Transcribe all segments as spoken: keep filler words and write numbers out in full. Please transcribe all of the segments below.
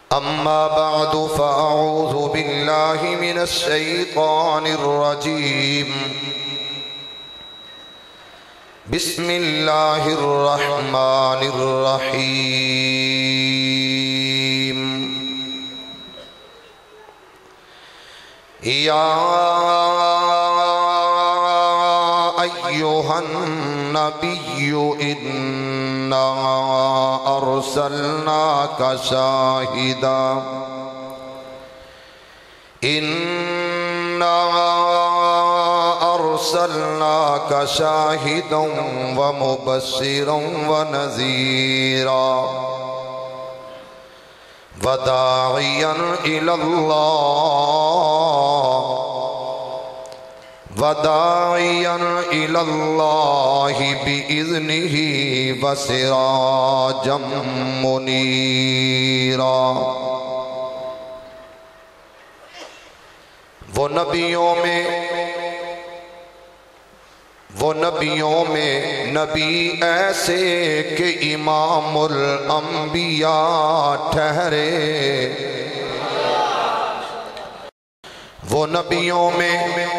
أما بعد فأعوذ بالله من الشيطان الرجيم بسم الله الرحمن الرحيم يا أيها النبي إنا أرسلناك شاهدا إنا أرسلناك شاهدا ومبشرا ونذيرا وداعيا إلى الله وداعيا إلى الله بإذنه وسراجا منيرا۔ وہ نبیوں میں وہ نبیوں میں نبی ایسے کہ امام الانبیاء ٹھہرے، وہ نبیوں میں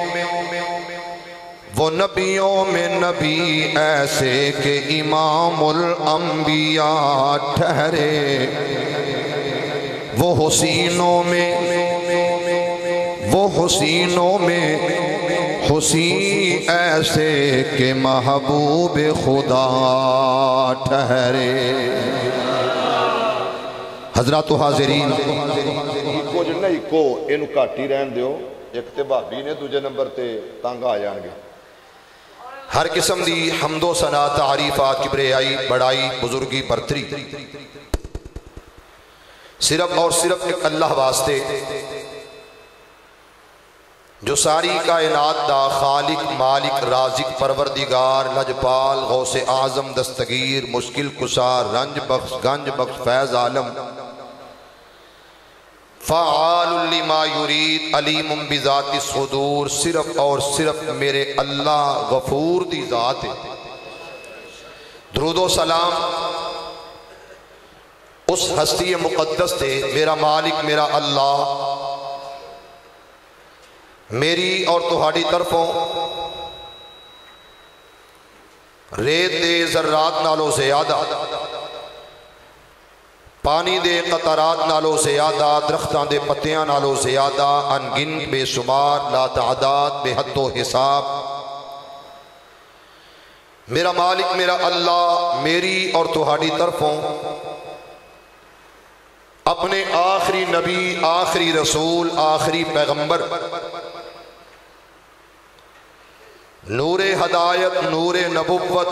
وہ نبیوں میں نبی ایسے کہ امام الانبیاء ٹھہرے، وہ حسینوں میں وہ حسینوں میں حسین ایسے کہ محبوب خدا ٹھہرے۔ حضرات و حاضرین، کچھ نہیں کو اینو کاٹی رہن دیو، ایک تے بھابی نے دوجے نمبر تے تانگا آ جان گے۔ ہر قسم دی حمد و ثنا تعریفات کبریائی بڑائی بزرگی برتری صرف اور صرف ایک اللہ واسطے جو ساری کائنات دا خالق مالک رازق پروردگار لجپال غوث اعظم دستگیر مشکل کشا رنج بخش گنج بخش فیض عالم فعال لما یرید علیم بذات الصدور، صرف اور صرف میرے اللہ غفور دی ذات ہے۔ درود و سلام اس ہستی مقدس تے میرا مالک میرا اللہ میری اور تہاڈی طرفوں ریت دے ذرات نالوں زیادہ، پانی دے قطرات نالوں زیادہ، درختاں دے پتیاں نالوں زیادہ، انگن بے شمار لا تعداد بے حد و حساب میرا مالک میرا اللہ میری اور تہاڈی طرفوں اپنے آخری نبی آخری رسول آخری پیغمبر نور ہدایت نور نبوت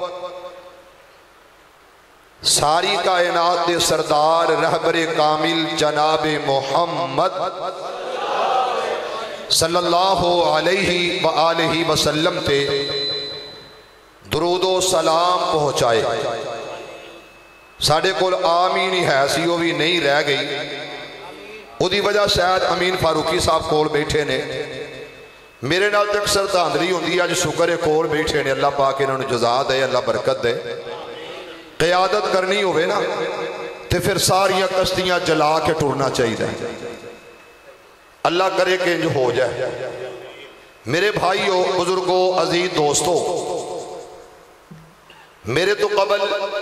ساری کائنات دے سردار رہبر کامل جناب محمد صلی اللہ علیہ وآلہ وسلم تے درود و سلام پہنچائے۔ ساڑھے کول آمین ہی ہے سی وہ بھی نہیں رہ گئی، وہ دی وجہ شاید امین فاروقی صاحب کول بیٹھے نے، میرے نال تک سر تاندری ہوں دی آج شکر کول بیٹھے نے، اللہ پاک انہوں نے جزا دے اللہ برکت دے۔ قیادت کرنی ہوئے نا تے پھر ساریاں کشتیاں جلا کے ٹورنا چاہیے، اللہ کرے کہ انج ہو جائے۔ میرے بھائیو بزرگو عزیز دوستو، میرے تو قبل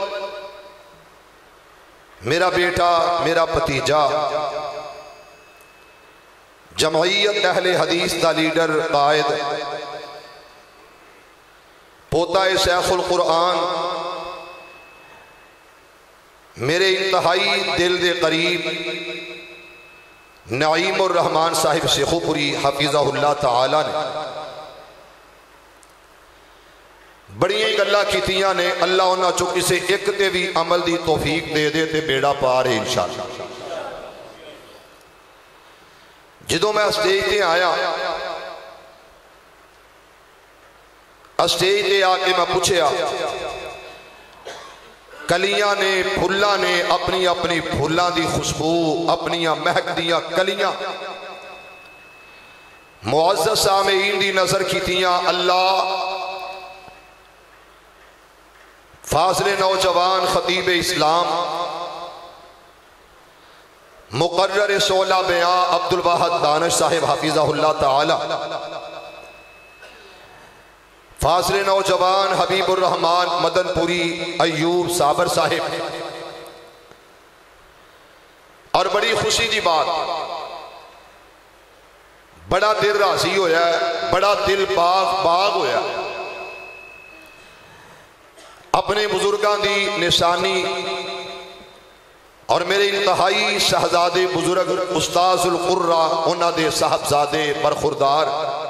میرا بیٹا میرا بھتیجا جمعیت اہل حدیث دا لیڈر قائد پوتا شیخ القرآن میرے انتہائی دل دے قریب نعیم الرحمن صاحب شیخو پوری حفظہ اللہ تعالی نے بڑیاں گلاں کیتیاں نے، اللہ انہاں چو کسے ایک تے بھی عمل دی توفیق دے دے تے بیڑا پارے انشاءاللہ۔ جدوں میں اسٹیج تے آیا اسٹیج تے آ کے میں پوچھیا کلیاں نے پھلاں نے اپنی اپنی پھلاں دی خوشبو اپنیاں مہک دیاں کلیاں معزز سامعین دی نظر کیتیاں، اللہ فاضل نوجوان خطیب اسلام مقرر سولہ بیاں عبد الواحد دانش صاحب حفظہ اللہ تعالی، فاضل نوجوان حبیب الرحمن مدن پوری ایوب صابر صاحب، اور بڑی خوشی دی بات، بڑا دل راضی ہویا ہے، بڑا دل باغ باغ ہویا ہے، اپنے بزرگان دی نشانی اور میرے انتہائی شہزادے بزرگ استاذ القرہ انہاں دے صاحبزادے برخوردار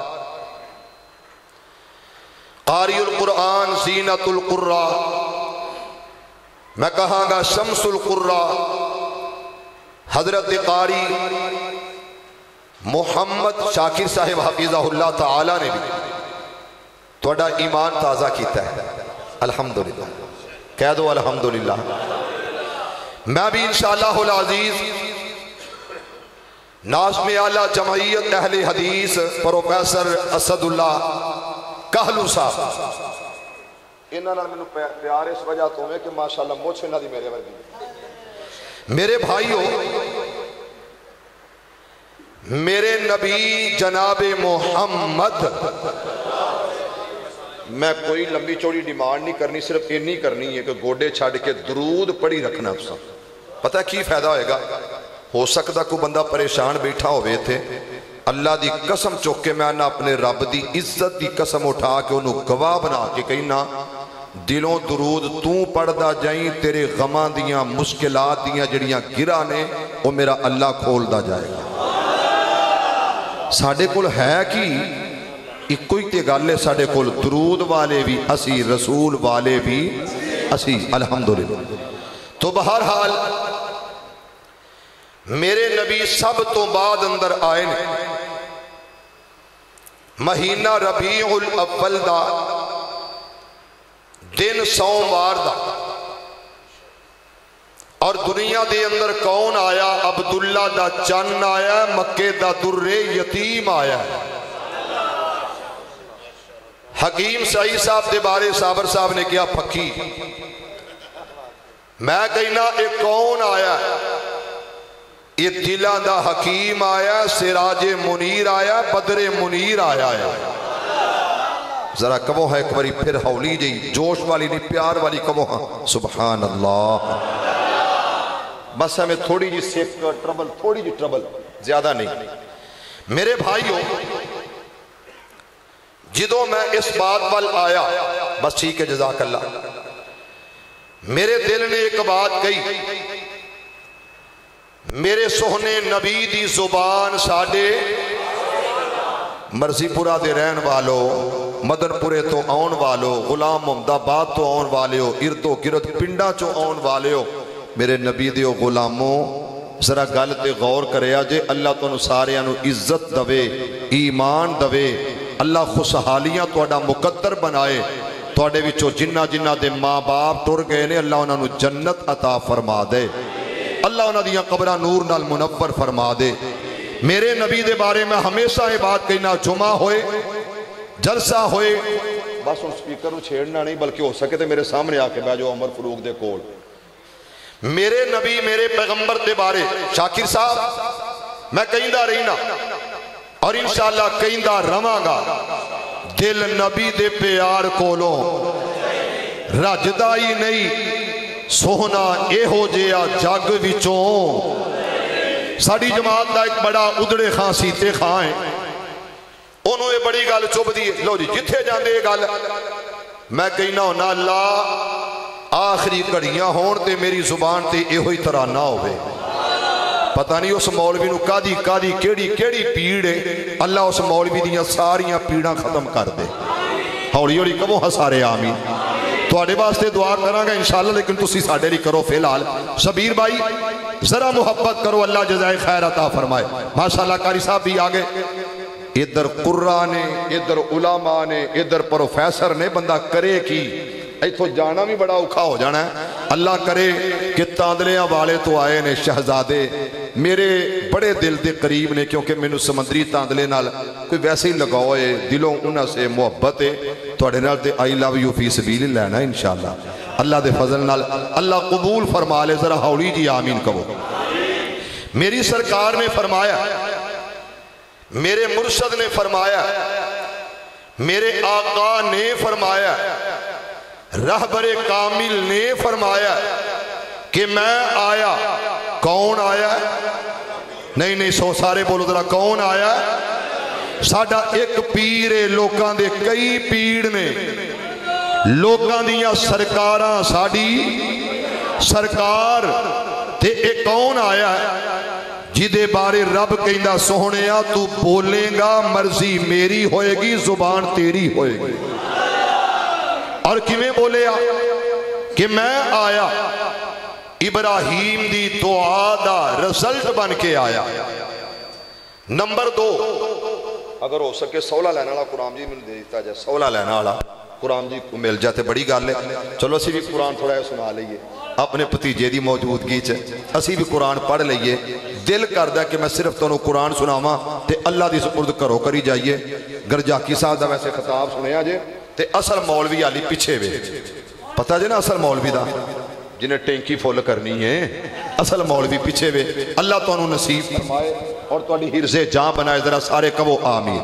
قاری القرآن زینت القرہ، میں کہاں گا شمس القرہ، حضرت قاری محمد شاکر صاحب حفظہ اللہ تعالی نے بھی توڑا ایمان تازہ کیتا ہے، الحمدللہ کہہ دو الحمدللہ۔ میں بھی انشاءاللہ العزیز ناظم اعلیٰ جمعیت اہل حدیث پروفیسر اسد اللہ کہلو صاحب، انہاں نال مینوں پیار اس وجہ تو ہے کہ ماشاءاللہ مجھ انہاں دی میرے ورگی، میرے بھائیو، میرے نبی جناب محمد، میں کوئی لمبی چوڑی ڈیمانڈ نہیں کرنی، صرف اتنی کرنی ہے کہ گوڑے چھاڑ کے درود پڑھی رکھنا پسا۔ پتہ کی فائدہ ہوئے گا؟ ہو سکتا کوئی بندہ پریشان بیٹھا ہوئے تھے، اللہ دی قسم چوک کے میں نہ اپنے رب دی عزت دی قسم اٹھا کے انہوں گواہ بنا کے کہیں نہ دلوں درود تو پڑھدا جائیں، تیرے غماں دیاں مشکلات دیاں جڑیاں گرا نے وہ میرا اللہ کھول دا جائے گا۔ ساڑھے کل ہے کی ایک کوئی تے گالے ساڑھے کل درود والے بھی اسی، رسول والے بھی اسی، الحمدللہ۔ تو بہرحال میرے نبی سب تو بعد اندر آئے نے، مہینہ ربیع الاول دا، دن سوموار دا، اور دنیا دے اندر کون آیا؟ عبداللہ دا چن آیا، مکے دا در یتیم آیا۔ حکیم سعید صاحب دے بارے صابر صاحب نے کیا پکی، میں کہنا ایک کون آیا؟ یہ دلہ دا حکیم آیا، سراج منیر آیا، بدر منیر آیا ہے۔ ذرا کبو ہے ایک باری پھر ہولی جی، جوش والی نہیں پیار والی کبو ہاں، سبحان اللہ۔ بس ہمیں تھوڑی جی سیف کا ٹربل، تھوڑی جی ٹربل، زیادہ نہیں۔ میرے بھائیوں، جدوں میں اس بات وال آیا، بس ٹھیک ہے جزاک اللہ، میرے دل نے ایک بات کہی، میرے سوہنے نبی دی زبان ساڑے مرضی پورا دے رہن والو، مدن پورے تو آن والو، غلام محمد آباد تو آن والے ہو، ارد و گرد پنڈا چو آن والے ہو، میرے نبی دیو غلاموں ذرا گل تے غور کرے آجے، اللہ تو انہوں سارے انہوں عزت دوے، ایمان دوے، اللہ خوشحالیاں توڑا مقدر بنائے، توڑے وچو جنہ جنہ دے ماں باپ ٹر گئے نے، اللہ انہوں جنت عطا فرما دے، اللہ انہوں دیاں قبرہ نور نال منور فرما دے۔ میرے نبی دے بارے میں ہمیشہ یہ بات کہنا، جمعہ ہوئے، جلسہ ہوئے، بس ان سپیکر کو چھیڑنا نہیں، بلکہ ہو سکے تھے میرے سامنے آکے بیجو عمر فروغ دے کول، میرے نبی میرے پیغمبر دے بارے شاکر صاحب میں کہیں دا رہی نا، اور انشاءاللہ کہیں دا رواں گا، دل نبی دے پیار کولوں رجدائی نہیں، سوہنا اے ہو جیا جگ وچوں۔ ساڑی جماعت دا ایک بڑا ادڑے خان سیتے خان ہیں، انہوں یہ بڑی گال چوب دی، لو جی جتھے جاندے یہ گال، میں کہنا ہونا اللہ آخری کڑیاں ہون تے میری زبان تے اے ہوئی ترانہ ہوئے، پتہ نہیں اس مولوی نو کادی کادی کیڑی کیڑی پیڑے، اللہ اس مولوی دیاں ساریاں پیڑاں ختم کر دے۔ ہوڑی ہوڑی کبھو ہسارے آمین۔ تو آڑے باستے دعا کرنا گا انشاءاللہ، لیکن تسی ساڑے لی کرو فی الحال۔ شبیر بھائی ذرا محبت کرو، اللہ جزائے خیر عطا فرمائے۔ ماشاءاللہ قاری صاحب بھی آگے، ادھر قرآن نے، ادھر علماء نے، ادھر پروفیسر نے، بندہ کرے کی ایتھو جانا بھی بڑا اوکھا ہو جانا ہے۔ اللہ کرے کہ تاندلیاں والے تو آئے نے شہزادے میرے بڑے دل دے قریب نے، کیونکہ میں نے سمندری تاندلے نال کوئی ویسے ہی لگاؤ ہے، دلوں انہاں سے محبت ہے، تو اڑے نال تے آئی لو یو فی سبیل لینا ہے انشاءاللہ۔ اللہ دے فضل نال اللہ قبول فرما لے، ذرا ہولی جی آمین کہو۔ میری سرکار نے فرمایا، میرے مرشد نے فرمایا، میرے آقا نے فرمایا، رہبر کامل نے فرمایا کہ میں آیا۔ کون آیا؟ نہیں نہیں سو سارے بولو ذرا، کون آیا؟ ساڈا ایک پیر ہے، لوکاں دے کئی پیر نے، لوکاں دیاں سرکاراں ساڈی سرکار تے ایک کون آیا ہے جدے بارے رب کہندا سوہنیا تو بولے گا مرضی میری ہوئے گی، زبان تیری ہوئے گی۔ اور کیویں بولیا کہ میں آیا ابراہیم دی دعا دا رزلٹ بن کے آیا۔ نمبر دو، اگر ہو سکے سولہ لینا والا قرآن جی میں دے دیتا جائے، سولہ لینا والا قرآن جی کو مل جاتے بڑی گل ہے۔ چلو اسی بھی قرآن تھوڑا ہے سنا لئیے اپنے پتیجے دی موجودگی چ، اسی بھی قرآن پڑھ لئیے۔ دل کردہ کہ میں صرف تونوں قرآن سناواں تے اللہ دی سپرد کرو کری جائیے۔ گرجاکی صاحب دا ویسے خطاب سنیا جے تے اصل مولوی علی پیچھے وے، پتہ جے نا اصل مولوی دا جنہیں ٹینکی فول کرنی ہے، اصل مولوی پیچھے وے۔ اللہ تو انہوں نصیب فرمائے اور تو انہی حرز جان بنائے، ذرا سارے کہو آمین۔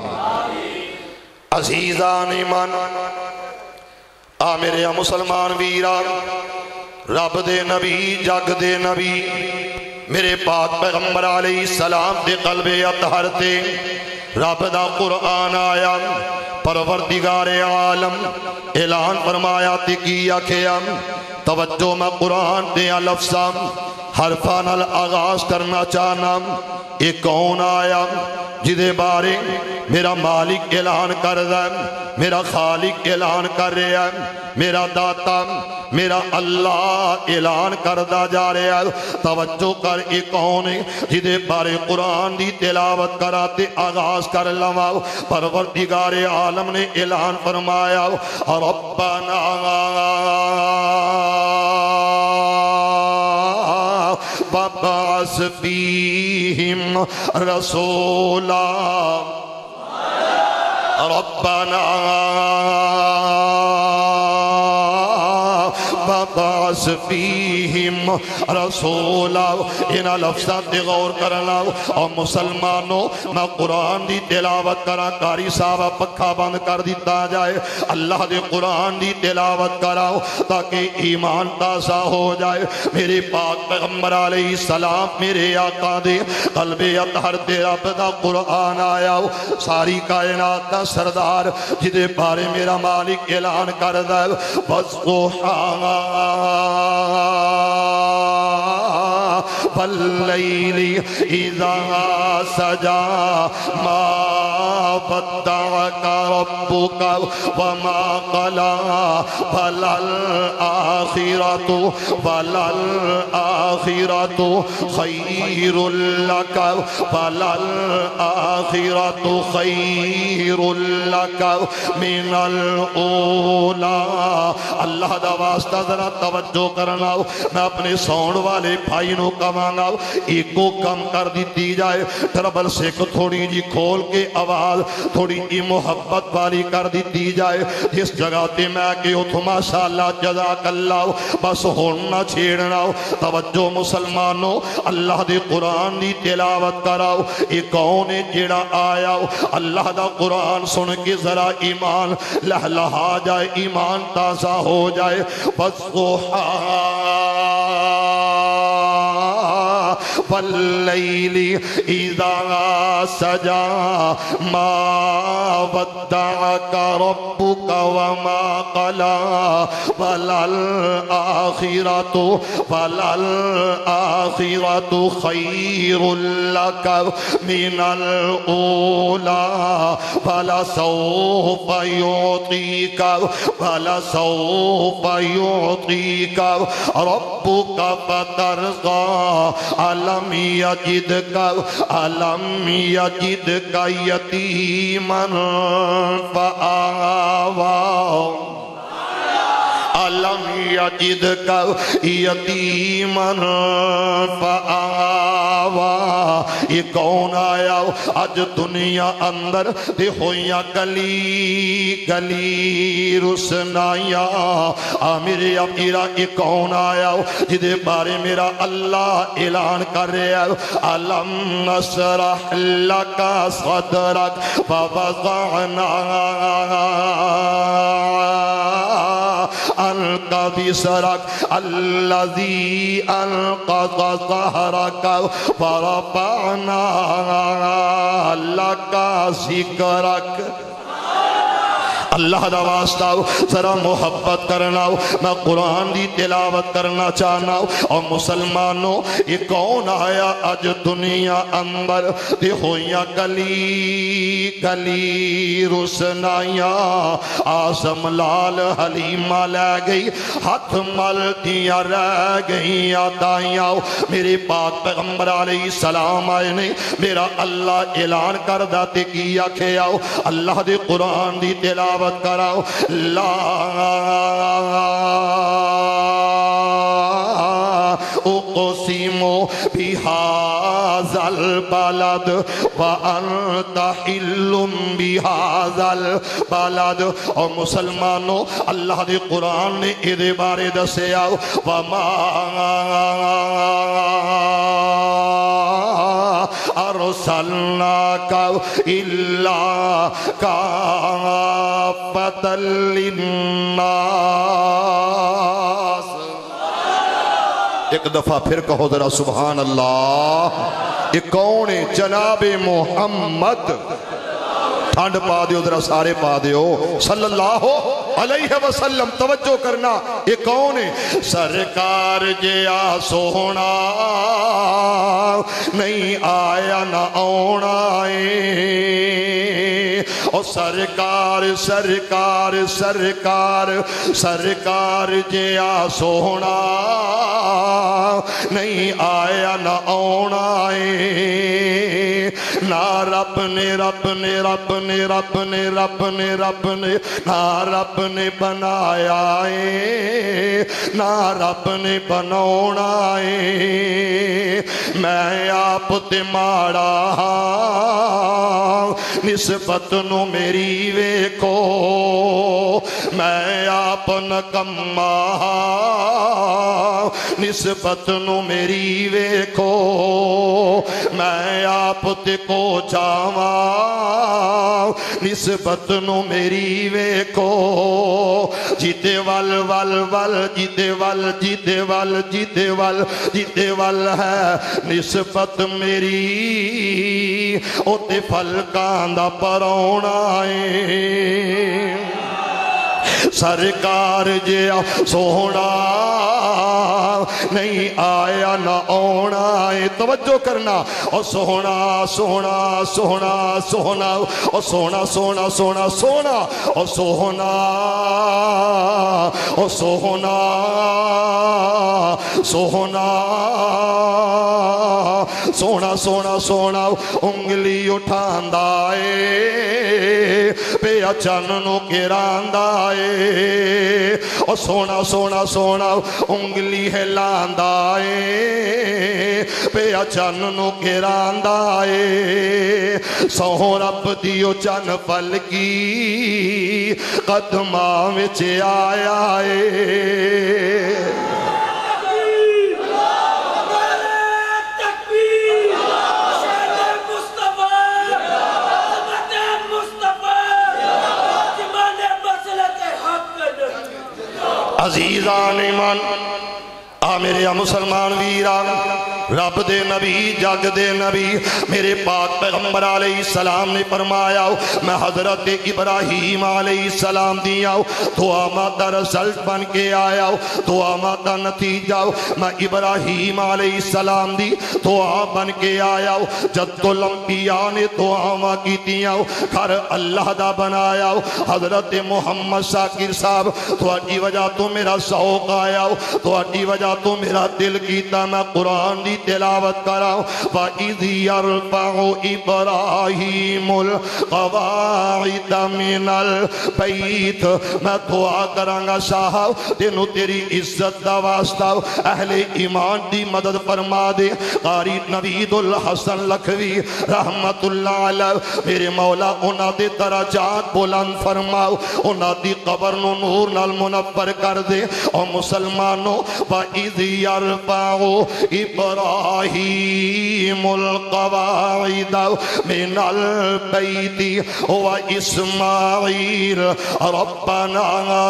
عزیزان ایمان، آ میرے مسلمان ویران، رب دے نبی جگ دے نبی میرے پاک پیغمبر علیہ السلام دے قلب اطہر تے رب دا قرآن آیا، پروردگار عالم اعلان فرمایا تے کیا کھیا۔ توجہ میں قرآن دیا لفظاں حرفان الاغاز کرنا چاہنا۔ ایک کون آیا جدے بارے میرا مالک اعلان کر رہا ہے، میرا خالق اعلان کر رہا ہے، میرا داتا میرا اللہ اعلان کردہ جا رہا ہے۔ توجہ کر ایک کون ہے جدے بارے قرآن دی تلاوت کراتے آغاز کر لما، پروردگار عالم نے اعلان فرمایا ربنا وَبَعَثْ فِيهِمْ رَسُولًا رَبَّنَا وَبَعَثْ فِيهِمْ رَسُولًا۔ انہا لفظات دے غور کرنا اور مسلمانوں میں قرآن دی تلاوت کرا، کاری صاحبہ پکھا بند کر دیتا جائے، اللہ دے قرآن دی تلاوت کراؤ تاکہ ایمان تازہ ہو جائے۔ میرے پاک پیغمبر علیہ السلام میرے آقا دے قلب اطہر دے رب دا قرآن آیا، ساری کائنات دا سردار جدے بارے میرا مالک اعلان کردہ وَالضُّحَىٰ وَاللَّيْلِ إِذَا سَجَىٰ مَا وَدَّعَكَ رَبُّكَ وَمَا قَلَىٰ وَلَلْآخِرَةُ وَلَلْآخِرَةُ خَيْرٌ لَكَ وَلَلْآخِرَةُ خَيْرٌ لَكَ مِنَ الْأُولَىٰ۔ اللہ دا واسطہ ذرا توجہ کرنا، میں اپنے سون والے بھائی نو کمانا ایک کو کم کر دیتی جائے، ٹربل سے کو تھوڑی جی کھول کے آواز تھوڑی جی محبت والی کر دیتی جائے۔ جس جگہ تے میں کہ اتھو ماشاءاللہ جزاک اللہ بس ہونا چھیڑنا۔ توجہ مسلمانوں، اللہ دے قرآن دی تلاوت کراؤ۔ ایک کون جڑا آیا اللہ دا قرآن سن کے ذرا ایمان لہلہا جائے، ایمان تازہ ہو جائے۔ وَالضُّحَىٰ وَاللَّيْلِ إِذَا سَجَىٰ مَا وَدَّعَكَ رَبُّكَ وَمَا قَلَىٰ وَلَلْآخِرَةُ وَلَلْآخِرَةُ خَيْرٌ لَكَ مِنَ الْأُولَىٰ وَلَسَوْفَ يُعْطِيكَ وَلَسَوْفَ يُعْطِيكَ رَبُّكَ فَتَرْضَىٰ أَلَمْ يَجِدْكَ أَلَمْ يَجِدْكَ يَتِيمًا فَآوَىٰ أَلَمْ يَجِدْكَ يَتِيمًا فَآوَىٰ یہ کون آیا اج دنیا اندر تے ہویاں گلی گلی رسنائیاں آ میرے امیرا یہ کون آیا جدے بارے میرا اللہ اعلان کر رہا ہے علم نشرح لک صدرک فوضعنا عنک وزرک الذی انقض ظہرک ورفعنا لک ذکرک اللہ دا واسطہ ذرا محبت کرنا میں قرآن دی تلاوت کرنا چاہنا اور مسلمانوں یہ کون آیا اج دنیا اندر تے ہویاں گلی گلی رسنائیاں آزم لال حلیمہ لے گئی ہاتھ مل دیا رہ گئی دائیاں میرے پاک پیغمبر علیہ السلام آئے نے میرا اللہ اعلان کردہ تے کیا کھیاؤ اللہ دے قرآن دی تلاوت کراؤ لا اقسم بهذا البلد وانت حل بهذا البلد اور مسلمانوں اللہ دے قرآن نے ادھے بارے دسے آؤ وما ارسلناک الا کافۃ للناس ایک دفعہ پھر کہو ذرا سبحان اللہ یہ کون ہے جناب محمد ٹھنڈ پا دیو ذرا سارے پا دیو صلی اللہ علیہ وسلم توجہ کرنا یہ کون ہے سرکار جیا سونا نہیں آیا نہ آنا او سرکار سرکار سرکار سرکار جیا سونا نہیں آیا نہ آنا نہ رب نے رب نے رب نے رب نے رب نے رب نے نہ رب نے بنایا ہے نہ رب نے بناونا ہے میں آپ تے ماڑا ہاں نسبت نو میری ویکھو میں آپ نکما ہاں نسبت نو میری ویکھو میں آپ تے کو جاواں نسبت نو میری ویکھو جیتے وال وال وال جیتے وال جیتے وال جیتے وال جیتے وال ہے نسبت میری اوتے پھلکاں دا پرونا ہے سرکار جیا سونا نہیں آیا نہ آنا ہے توجہ کرنا او سونا سونا سونا سونا او سونا سونا سونا سونا او سونا او سونا سونا سونا سونا سونا انگلی اٹھاندا اے پیا چن نو گراندا اے او سونا سونا سونا انگلی ہلاندا اے پیا چن نو گراندا اے سو رب دیو چن پلکی قدماں وچ آیا اے عزیزان ایمان آ میرے مسلمان ویران رب دے نبی جگ دے نبی میرے پاک پیغمبر علیہ السلام نے فرمایا میں حضرت ابراہیم علیہ السلام دیا دعا مادہ رسلٹ بن کے آیا دعا مادہ نتیجہ میں ابراہیم علیہ السلام دی دعا بن کے آیا جد کو الانبیاء نے دعا ماں کی دیا گھر اللہ دا بنایا حضرت محمد شاکر صاحب تھوڑی وجہ تو میرا شوق آیا تھوڑی وجہ تو میرا دل کیتا میں قرآن دی تلاوت کراؤ وَإِذْ يَرْفَعُ إِبْرَاهِيمُ الْقَوَاعِدَ مِنَ الْبَيْتِ میں دعا کرانگا صاحب تینو تیری عزت دا واسطہ اہل ایمان دی مدد فرما دے قاری نوید الحسن لکھوی رحمت اللہ علیہ میرے مولا انہاں دے درجات بلند فرماؤ انہاں دی قبر نو نور نال منور کر دے اور مسلمانوں وَإِذْ يَرْفَعُ إِبْرَاهِيمُ الْقَوَاعِدَ مِنَ الْبَيْتِ وَإِسْمَاعِيلَ رَبَّنَا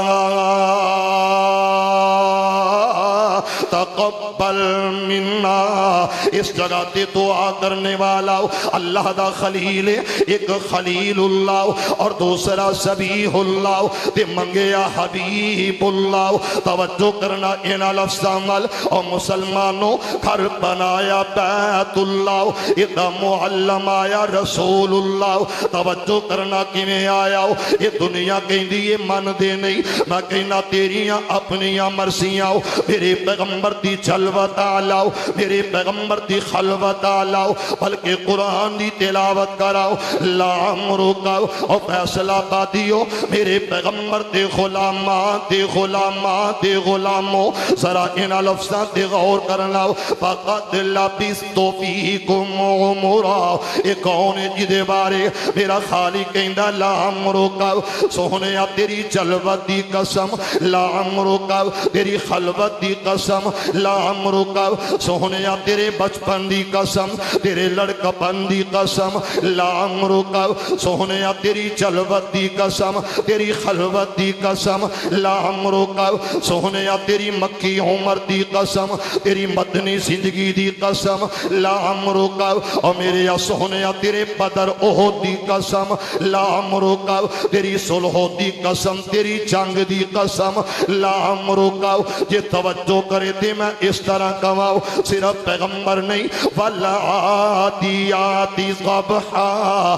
تقبل منا اس جگہ تے دعا کرنے والا اللہ دا خلیل ایک خلیل اللہ اور دوسرا ذبیح اللہ تے منگیا حبیب اللہ توجہ کرنا اینا لفظ عمل اور مسلمانوں گھر بنایا بیت اللہ ادا معلم آیا رسول اللہ توجہ کرنا کی میں آیا یہ دنیا کہیں دی یہ من دے نہیں میں کہنا تیریاں اپنیاں مرضیاں میرے پیغمبر دی جلوت آلاؤ میرے پیغمبر دی خلوت آلاؤ بلکہ قرآن دی تلاوت کراؤ لا عمرکاؤ اور فیصلہ بادیو میرے پیغمبر دے غلامات دے غلامات دے غلاموں ذرا انہا لفظات دے غور کرناؤ فقط لبستو فیکم عمرا ایک کون جدے بارے میرا خالق کہندہ لا عمرکاؤ سوہنیا تیری جلوت دی قسم لا عمرکاؤ تیری خلوت دی قسم لا عمرکاؤ سوہنیا تیرے بچپن دی قسم تیرے لڑکپن دی قسم لا عمرکاؤ سوہنیا تیری جلوت دی قسم تیری خلوت دی قسم لا عمرکاؤ سوہنیا تیری مکی عمر دی قسم تیری مدنی زندگی دی قسم لا عمرکاؤ اور میرے یا سوہنیا تیرے بدر احد دی قسم لا عمرکاؤ تیری صلح دی قسم تیری جنگ دی قسم لا عمرکاؤ یہ توجہ کرے تھے میں اس طرح کماؤ صرف پیغمبر نہیں وَالْعَادِيَاتِ ضَبْحًا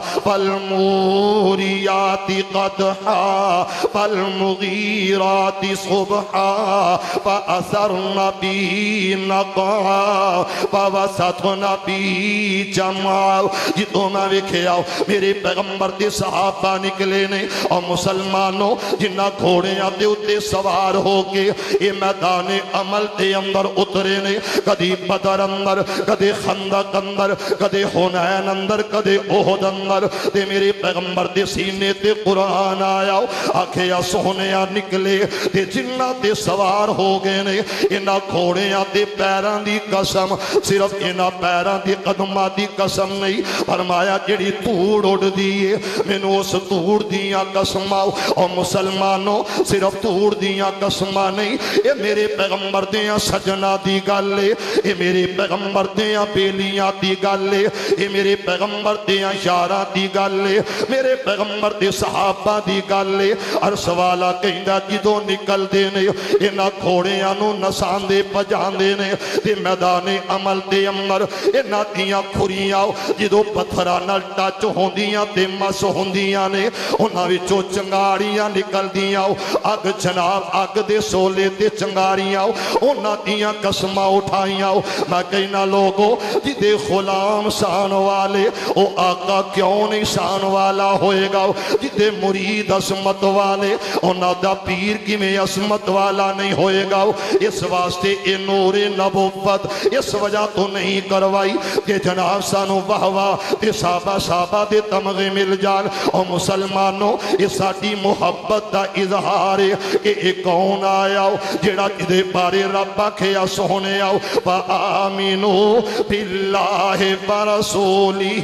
فَالْمُورِيَاتِ قَدْحًا فَالْمُغِيرَاتِ صُبْحًا فَأَثَرْنَ بِهِ نَقْعًا فَوَسَطْنَ بِهِ جَمْعًا یہ تو میں وکھے آؤ میرے پیغمبر دے صحابہ نکلے نے اور مسلمانوں جنہ گھوڑے آتے ہوتے سوار ہو کے یہ میدان عمل دے اندر اترے نے کدی بدر اندر کدی خندق اندر کدی حنین اندر کدی احد اندر تے میرے پیغمبر دے سینے تے قرآن آیا آکھے یا سونیا نکلے تے جنہ تے سوار ہو گئے نے انہ گھوڑیاں تے پیران دی قسم صرف انہ پیران دی قدمہ دی قسم نہیں فرمایا جڑی توڑ اڑ دیئے مینو اس توڑ دیاں قسم آؤ اور مسلمانوں صرف توڑ دیاں قسم نہیں اے میرے پیغمبر دیاں سجنہ دی گالے اے میرے پیغمبر دیاں بیلیاں دی گالے اے میرے پیغمبر دیاں یاراں دی گالے میرے پیغمبر دے صحابہ دی گالے عرص والا کہندہ جدو نکل دینے انہ گھوڑیاں نو نسان دے پجان دینے دے میدان عمل دے امر انہ دیاں کھوریاں جدو پتھرہ نلٹا چوہندیاں دے مس ہندیاں نے انہ وچو چنگاریاں نکل دیاں اگ جناب اگ دے سولے دے چنگاریاں انہ دیاں قسمہ اٹھائیاں میں کہنا لوگو جدے غلام شان والے او آقا کیوں نہیں شان والا ہوئے گا جدے مرید عظمت والے انہ دا پیر کی میں عظمت والا نہیں ہوئے گا اس واسطے اے نور نبوت اس وجہ تو نہیں کروائی کہ جناب سانو بہوا تے صحابہ صحابہ دے تمغے مل جان اور مسلمانوں اس ساٹی محبت دا اظہار ہے کہ ایک کون آیا جڑا جدے بارے رب کھیا سونے آؤ وآمینوا باللہ ورسولہ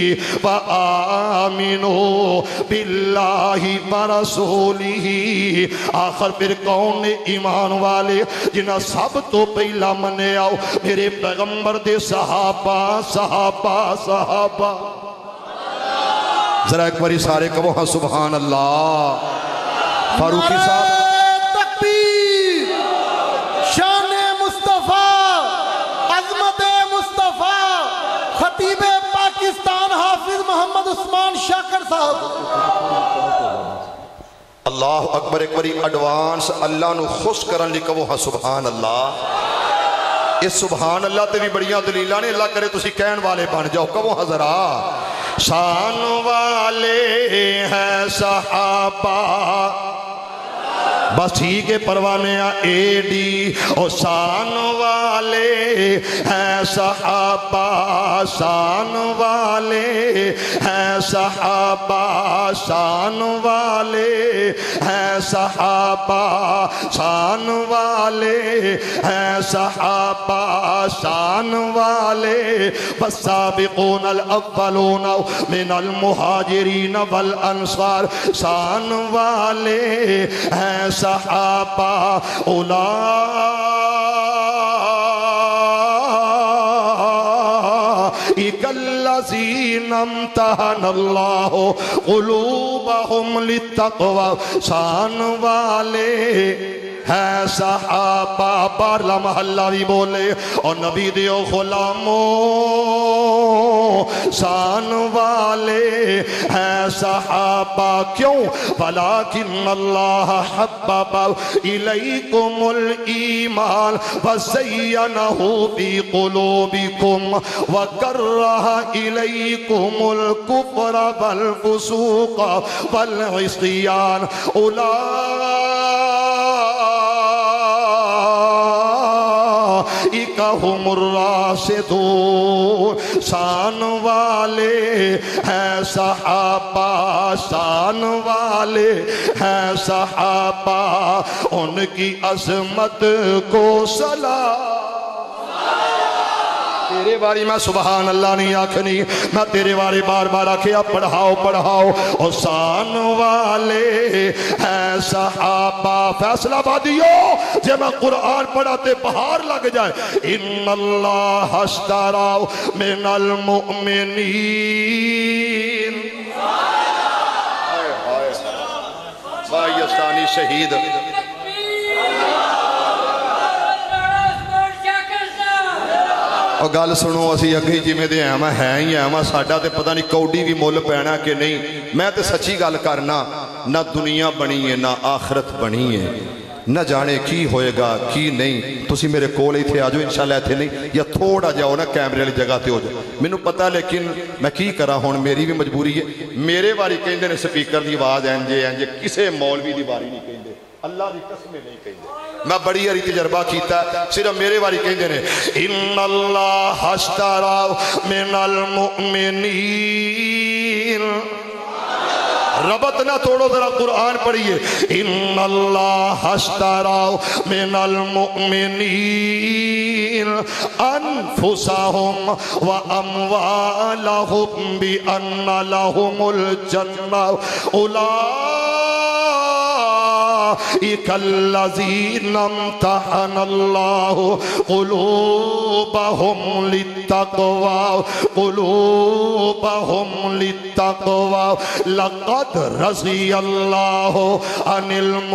وآمینوا باللہ ورسولہ آخر پھر کون نے ایمان والے جنہ سب تو پہلا منے آؤ میرے پیغمبر دے صحابہ صحابہ صحابہ ذرا ایک باری سارے کہو ہاں سبحان اللہ فاروقی صاحب تکبیر شان مصطفیٰ عظمت مصطفیٰ خطیب پاکستان حافظ محمد عثمان شاکر صاحب اللہ اکبر ایک باری ایڈوانس اللہ نو خوش کرن لکھو ہاں سبحان اللہ اس سبحان اللہ تے بھی بڑیاں دلیلاں نے، اللہ کرے تسی کہن والے بن جاؤ، کہو حضرا شان والے ہیں صحابہ، بس ٹھیک ہے پروانے اے ڈی، او شان والے ہیں صحابہ، شان والے ہیں صحابہ، شان والے ہیں صحابہ، شان والے ہیں صحابہ، شان والے والسابقون الاولون من المہاجرین والانصار، شان والے ہیں صحابہ اولئک الذین امتحن اللہ قلوبہم للتقوی، شان والے ہے صحابہ، بارلا محلہ بھی بولے اور نبی دیو غلاموں شان والے ہیں صحابہ، کیوں؟ ولیکن اللہ حبب الیکم الایمان وزینہ فی قلوبکم وکرہ الیکم الکفر والفسوق والعصیان، اولئک ہم الراشدون، شان والے ہیں صحابہ، شان والے ہیں صحابہ، ان کی عظمت کو سلام۔ تیرے باری میں سبحان اللہ نہیں آکھنی، میں تیرے باری بار بار آکھیا پڑھاؤ پڑھاؤ، اور شان والے ہیں صحابہ۔ فیصلہ بادیو جے میں قرآن پڑھاتے بہار لگ جائے، ان اللہ اشترا من المؤمنین، بھائی ثانی شہید اور گل سنو، اسی اگھی جی میں دے ایمہ ہیں ہی ایمہ ساڑھا تے پتہ نہیں کوڑی بھی مول پینا کہ نہیں، میں تے سچی گل کرنا، نہ دنیا بنی ہے نہ آخرت بنی ہے، نہ جانے کی ہوئے گا کی نہیں، تسی میرے کول ہی تھے آجو انشاءاللہ تھے نہیں، یا تھوڑا جاؤ نا کیمرے لی جگہ تے ہو جاؤ، میں نو پتہ لیکن میں کی کرا ہون، میری بھی مجبوری ہے، میرے باری کہیں دے نے سپیکر دی آواز اینجے اینجے کسے مولوی دی باری نہیں کہیں دے، اللہ دی قسمیں نہیں کہیں دے، میں بڑی ہری تجربہ کیتا ہے، صرف میرے باری کہیں دے نے ان اللہ اشترا من المؤمنین، ربط نہ توڑو ذرا قرآن پڑھئے، ان اللہ اشترا من المؤمنین انفسہم و اموالہم بان لہم الجنہ اولئک الذین امتحن اللہ قلوبہم للتقوی، قلوبہم للتقوی، لقد رضی اللہ عن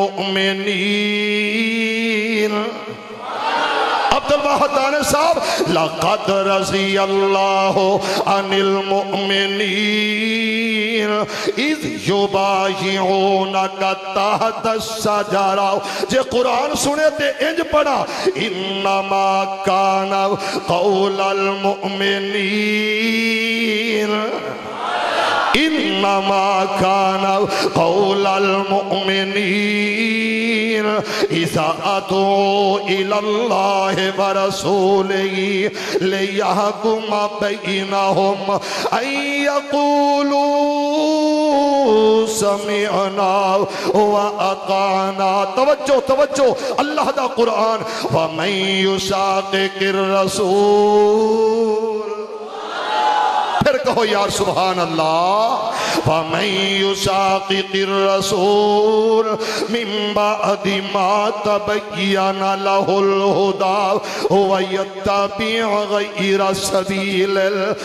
المؤمنین، عبد الواحد دانے صاحب، لقد رضی اللہ عن المؤمنین اذ یبایعونک تحت الشجرہ، جے قرآن سنے تے انج پڑھا انما کان قول المؤمنین، انما کان قول المؤمنین اذا ادعوا الى اللہ ورسولہ لیحکم بینہم ان یقولوا سمعنا واطعنا، توجہ توجہ اللہ دا قرآن، ومن یشاقق الرسول، پھر کہو یار سبحان اللہ، وَمَن يُشَاقِقِ الرَّسُولَ مِن بَعْدِ مَا تَبَيَّنَ لَهُ الْهُدَى وَيَتَّبِعْ غَيْرَ سَبِيلِ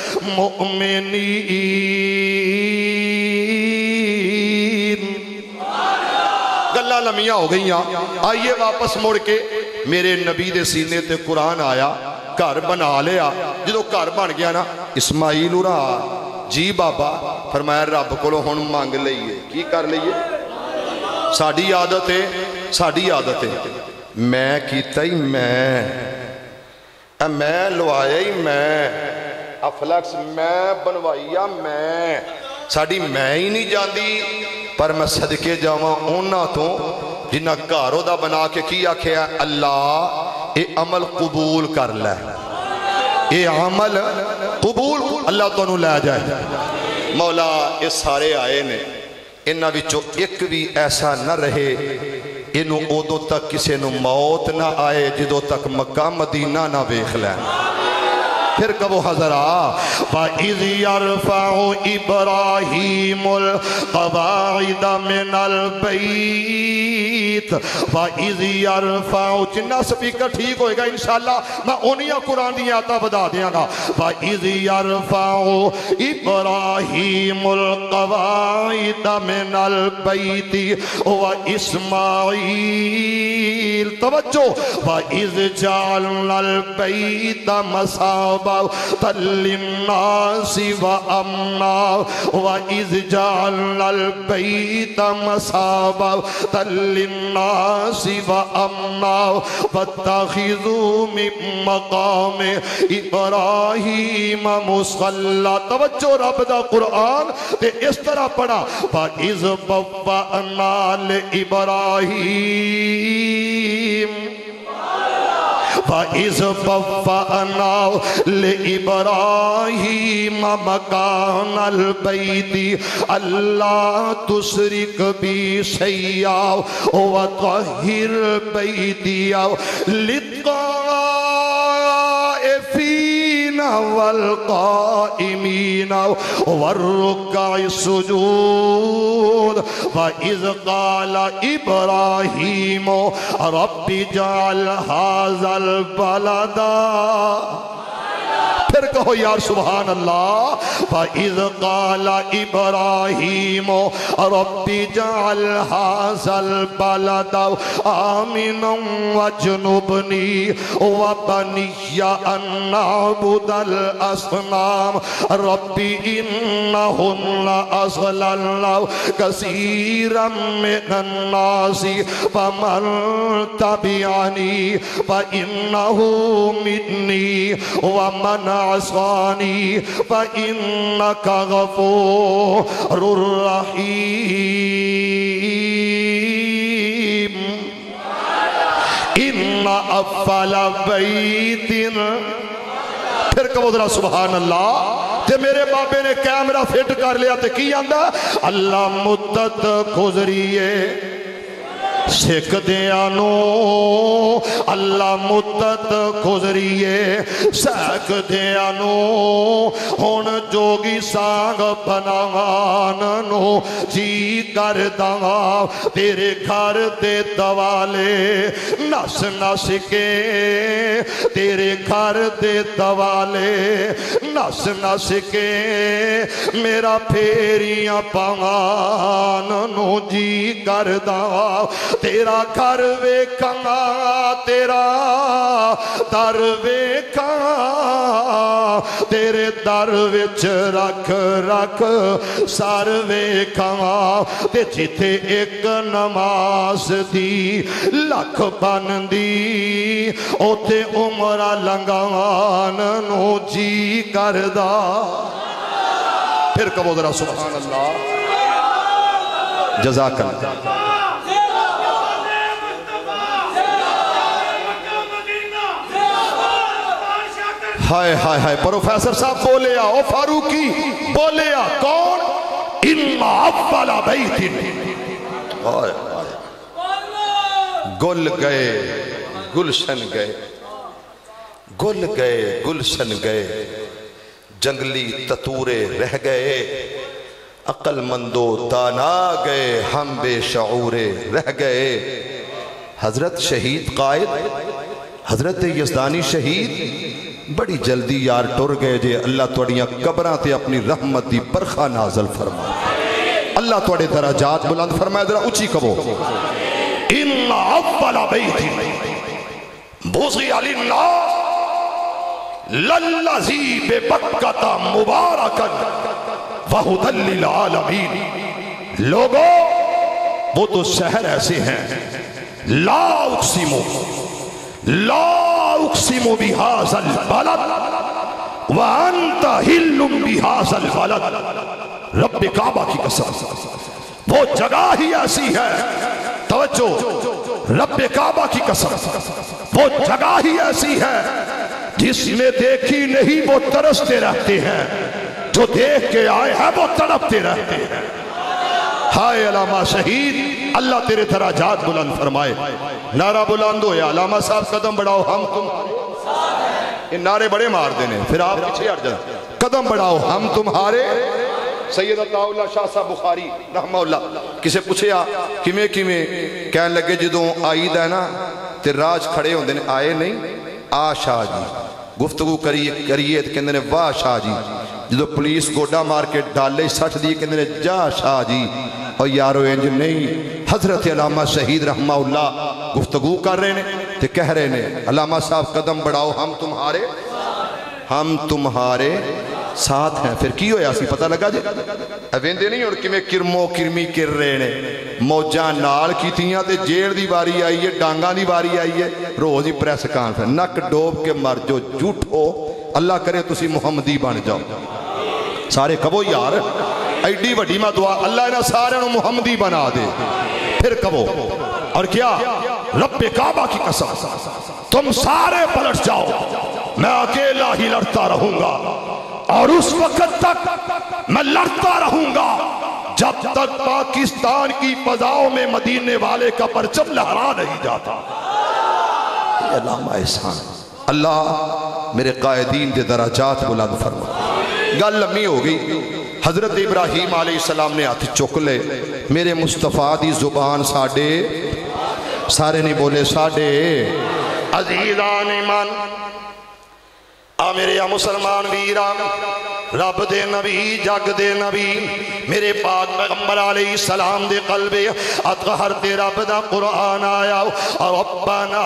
الْمُؤْمِنِينَ۔ گلہ لمیاں ہو گئی ہیں، آئیے واپس مڑ کے میرے نبی دے سینے تے قرآن آیا، گھر بنا لیا، جدو گھر بن گیا نا اسماعیل ارا جی بابا فرمایا رب کو ہن مانگ لئیے، کی کر لئیے؟ ساڑی عادت ہے، ساڑی عادت ہے، میں کیتا ہی میں اے میں لوایا ہی میں افلکس میں بنوائیا میں ساڑی میں ہی نہیں جاندی پر میں صدقے جاواں اونا تو جنہ گھارو دا بنا کے کی آکھیا اللہ اے عمل قبول کر لے اے عمل قبول اللہ تو نو لے جائے مولا اس سارے آئے نے انہ وچو ایک بھی ایسا نہ رہے انہوں اودو تک کسے نو موت نہ آئے جدو تک مکہ مدینہ نہ بیخ لیں پھر کبو حضرہ وَإِذْ يَرْفَعُ إِبْرَاهِيمُ الْقَوَاعِدَ مِنَ الْبَيْتِ وَإِذْ يَرْفَعُ جنہ سپیکر ٹھیک ہوئے گا انشاءاللہ میں انہی قرآن دی آتا بدا دیا گا وَإِذْ يَرْفَعُ إِبْرَاهِيمُ الْقَوَاعِدَ مِنَ الْبَيْتِ وَإِسْمَعِيلُ توجہ وَإِذْ جَعَلْنَا الْبَيْتَ مَصَابًا للناس وأمنا وإذ جعلنا البيت مثابة للناس وأمنا واتخذوا من مقام إبراهيم مصلى توجہ رب دا قرآن تے اس طرح پڑھا وإذ بوأنا لإبراهيم وَإِذْ بَوَّأْنَا لِإِبْرَاهِيمَ مَكَانَ الْبَيْتِ أَلَّا تُشْرِكْ بِي شَيْئًا وَطَهِّرْ بَيْتِيَ لِلطَّائِفِينَ وَالْقَائِمِينَ وَالرُّكَّعِ السُّجُودِ وَإِذْ قَالَ إِبْرَاهِيمُ رَبِّ اجْعَلْ هَذَا الْبَلَدَ پھر کہو یار سبحان اللہ فَإِذْ قَالَ إِبْرَاهِيمُ رَبِّ اجْعَلْ هَذَا الْبَلَدَ آمِنًا وَاجْنُبْنِي وَبَنِيَّ أَن نَّعْبُدَ الْأَصْنَامَ رَبِّ إِنَّهُنَّ أَضْلَلْنَ كَثِيرًا مِّنَ النَّاسِ فَمَن تَبِعَنِي فَإِنَّهُ مِنِّي وَمَنْ عصاني فإنك غفور رحيم إن أفضل بيت پھر کہو ذرا سبحان اللہ تے میرے بابے نے کیمرہ فٹ کر لیا تے کی آندہ اللہ مدت گزریے سکھ دیانو اللہ مدت گزریے سکھ دیانو ہون جوگی سانگ بنانو جی کر داں تیرے گھر دے دوالے نس نس کے تیرے گھر دے دوالے نس نس کے میرا پھیریاں پانانو جی کر داں تیرا گھر ویکھاں تیرا در ویکھاں تیرے در وچ رکھ رکھ سر ویکھاں تے جتھے ایک نماز دی لکھ بندی اوتھے عمرہ لنگان نو جی کردا پھر کہو ذرا سبحان اللہ جزاک اللہ ہائے ہائے ہائے پروفیسر صاحب بولے آ او فاروقی بولے آ کون ان اول بیت ہائے گل گئے گلشن گئے گل گئے گلشن گئے جنگلی تتورے رہ گئے عقل مندو دانا گئے ہم بے شعورے رہ گئے حضرت شہید قائد حضرت یزدانی شہید بڑی جلدی یار ٹر گئے جے اللہ توڑیاں قبران تے اپنی رحمت دی برخہ نازل فرما اللہ توڑے درجات بلند فرمائے ذرا اچھی کبو ان اول بیت بوزی علی الناس للذی ببکت مبارکا وہدى للعالمین لوگوں وہ تو شہر ایسے ہیں لا اقسمو لا اقسم بہذا البلد وانت حل بہذا البلد، رب کعبہ کی قسم وہ جگہ ہی ایسی ہے، توجہ، رب کعبہ کی قسم وہ جگہ ہی ایسی ہے جس میں دیکھی نہیں وہ ترستے رہتے ہیں، جو دیکھ کے آئے ہیں وہ تڑپتے رہتے ہیں۔ ہائے علامہ شہید، اللہ تیرے درجات بلند فرمائے۔ نعرہ بلند ہو یا علامہ صاحب قدم بڑھاؤ ہم تمہارے، یہ نعرے بڑے مار دینے، پھر آپ پیچھے ہٹ جائیں۔ قدم بڑھاؤ ہم تمہارے۔ سید عطا اللہ شاہ صاحب بخاری رحمہ اللہ کسے پوچھیا کیویں کیویں، کہنے لگے جدوں آئید ہے نا تے راج کھڑے ہوندے نے، آئے نہیں آ شاہ جی، گفتگو کریے کریے تے کہندے نے واہ شاہ جی، جدو پولیس گوڈا مار کے ڈالے سٹ دیے کہندے نے جا شاہ جی، اور یارو انج نہیں۔ حضرت علامہ شہید رحمہ اللہ گفتگو کر رہے نے تے کہہ رہے نے علامہ صاحب قدم بڑھاؤ ہم تمہارے ہم تمہارے ساتھ ہیں۔ پھر کی ہویا سی پتہ لگا جی، اویندے نہیں اور کیویں کرمو کرمی کر رہے نے، موجاں نال کیتیاں تے جیڑ دی باری آئی ہے، ڈانگاں دی باری آئی ہے، روز ہی پریس کانفرنس، نک ڈوب کے مر جو جھوٹو، اللہ کرے تسی محمدی بن جاؤ۔ سارے کہو یار ایڈی وڈی میں دعا اللہ انہاں سارے انہوں محمدی بنا دے۔ پھر کہو اور کیا، رب کعبہ کی قسم تم سارے پلٹ جاؤ، میں اکیلا ہی لڑتا رہوں گا، اور اس وقت تک میں لڑتا رہوں گا جب تک پاکستان کی فضاؤں میں مدینے والے کا پرچم لہرا نہیں جاتا۔ یہ علامہ احسان، اللہ میرے قائدین دے درجات بلند فرما۔ گل لمبی ہو گئی، حضرت ابراہیم علیہ السلام نے ہاتھ چک لے، میرے مصطفیٰ دی زبان ساڑے، سارے نہیں بولے ساڑے، عزیزان ایمان، آ میرے یا مسلمان ویران، رب دے نبی جگ دے نبی میرے پاک پیغمبر علیہ السلام دے قلب اطہر تے رب دا قرآن آیا، ربنا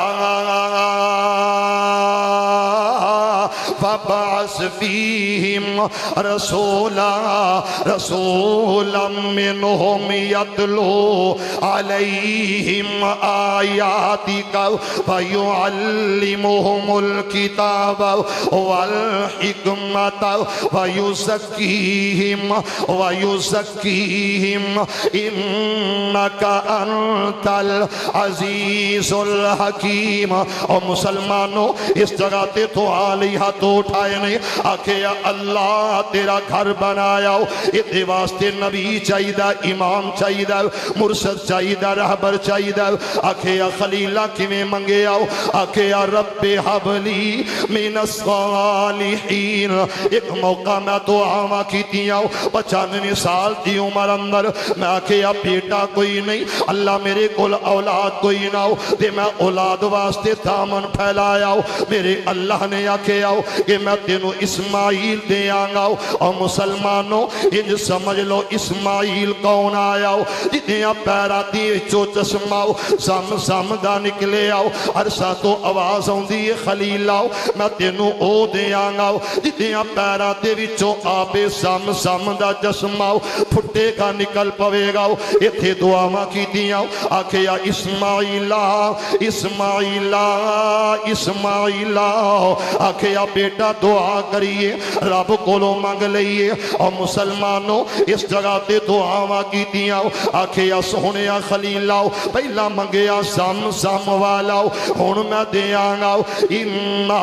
فبعث فیہم رسولا رسولا منہم یتلو علیہم آیاتک ویعلمہم الکتاب والحکمت ویزکیہم ویزکیہم انکا انت العزیز الحکیم۔ اور مسلمانوں اس جگہ تے تو علیہ تو اٹھائے نہیں، آکھے یا اللہ تیرا گھر بنایا ہو، اتنے واسطے نبی چاہیدہ، امام چاہیدہ، مرشد چاہیدہ، رہبر چاہیدہ، آکھے یا خلیلہ کیویں منگے آؤ، آکھے یا رب حبلی من الصالحین۔ ایک موقع میں تو آمہ کیتی آؤ، پچانوے سال دی عمر اندر، میں آکھے یا بیٹا کوئی نہیں، اللہ میرے کل اولاد کوئی نہ ہو، دے میں اولاد واسطے دامن پھیلایا ہو، میرے اللہ نے آکھے آؤ کہ میں تینوں اسماعیل دے آنگا ہو۔ اور مسلمانوں انج سمجھ لو اسماعیل کون آیا ہو، جتنے آپ پیرا دیئے چو چشمہ ہو، زم زم دا نکلے آؤ، عرصہ تو آواز ہوں دیئے خلیل آؤ، میں تینوں او دے آنگا ہو، جتنے آپ پیرا دیوی چو آبے زم زم دا جسمہ ہو، پھٹے کا نکل پوے گا ہو، اتھے دعا ماں کی دیا ہو، آکھے یا اسماعیلہ اسماعیلہ اسماعیلہ، آکھے یا بیٹا دعا کریے، رب کولو مانگ لئیے۔ اور مسلمانوں اس جگہ تے دعا ماں کی دیا ہو، آکھے یا سونے یا خلیلہ ہو، پہلا منگے یا زم زم والا ہو، ہون میں دے آنگا ہو، انہا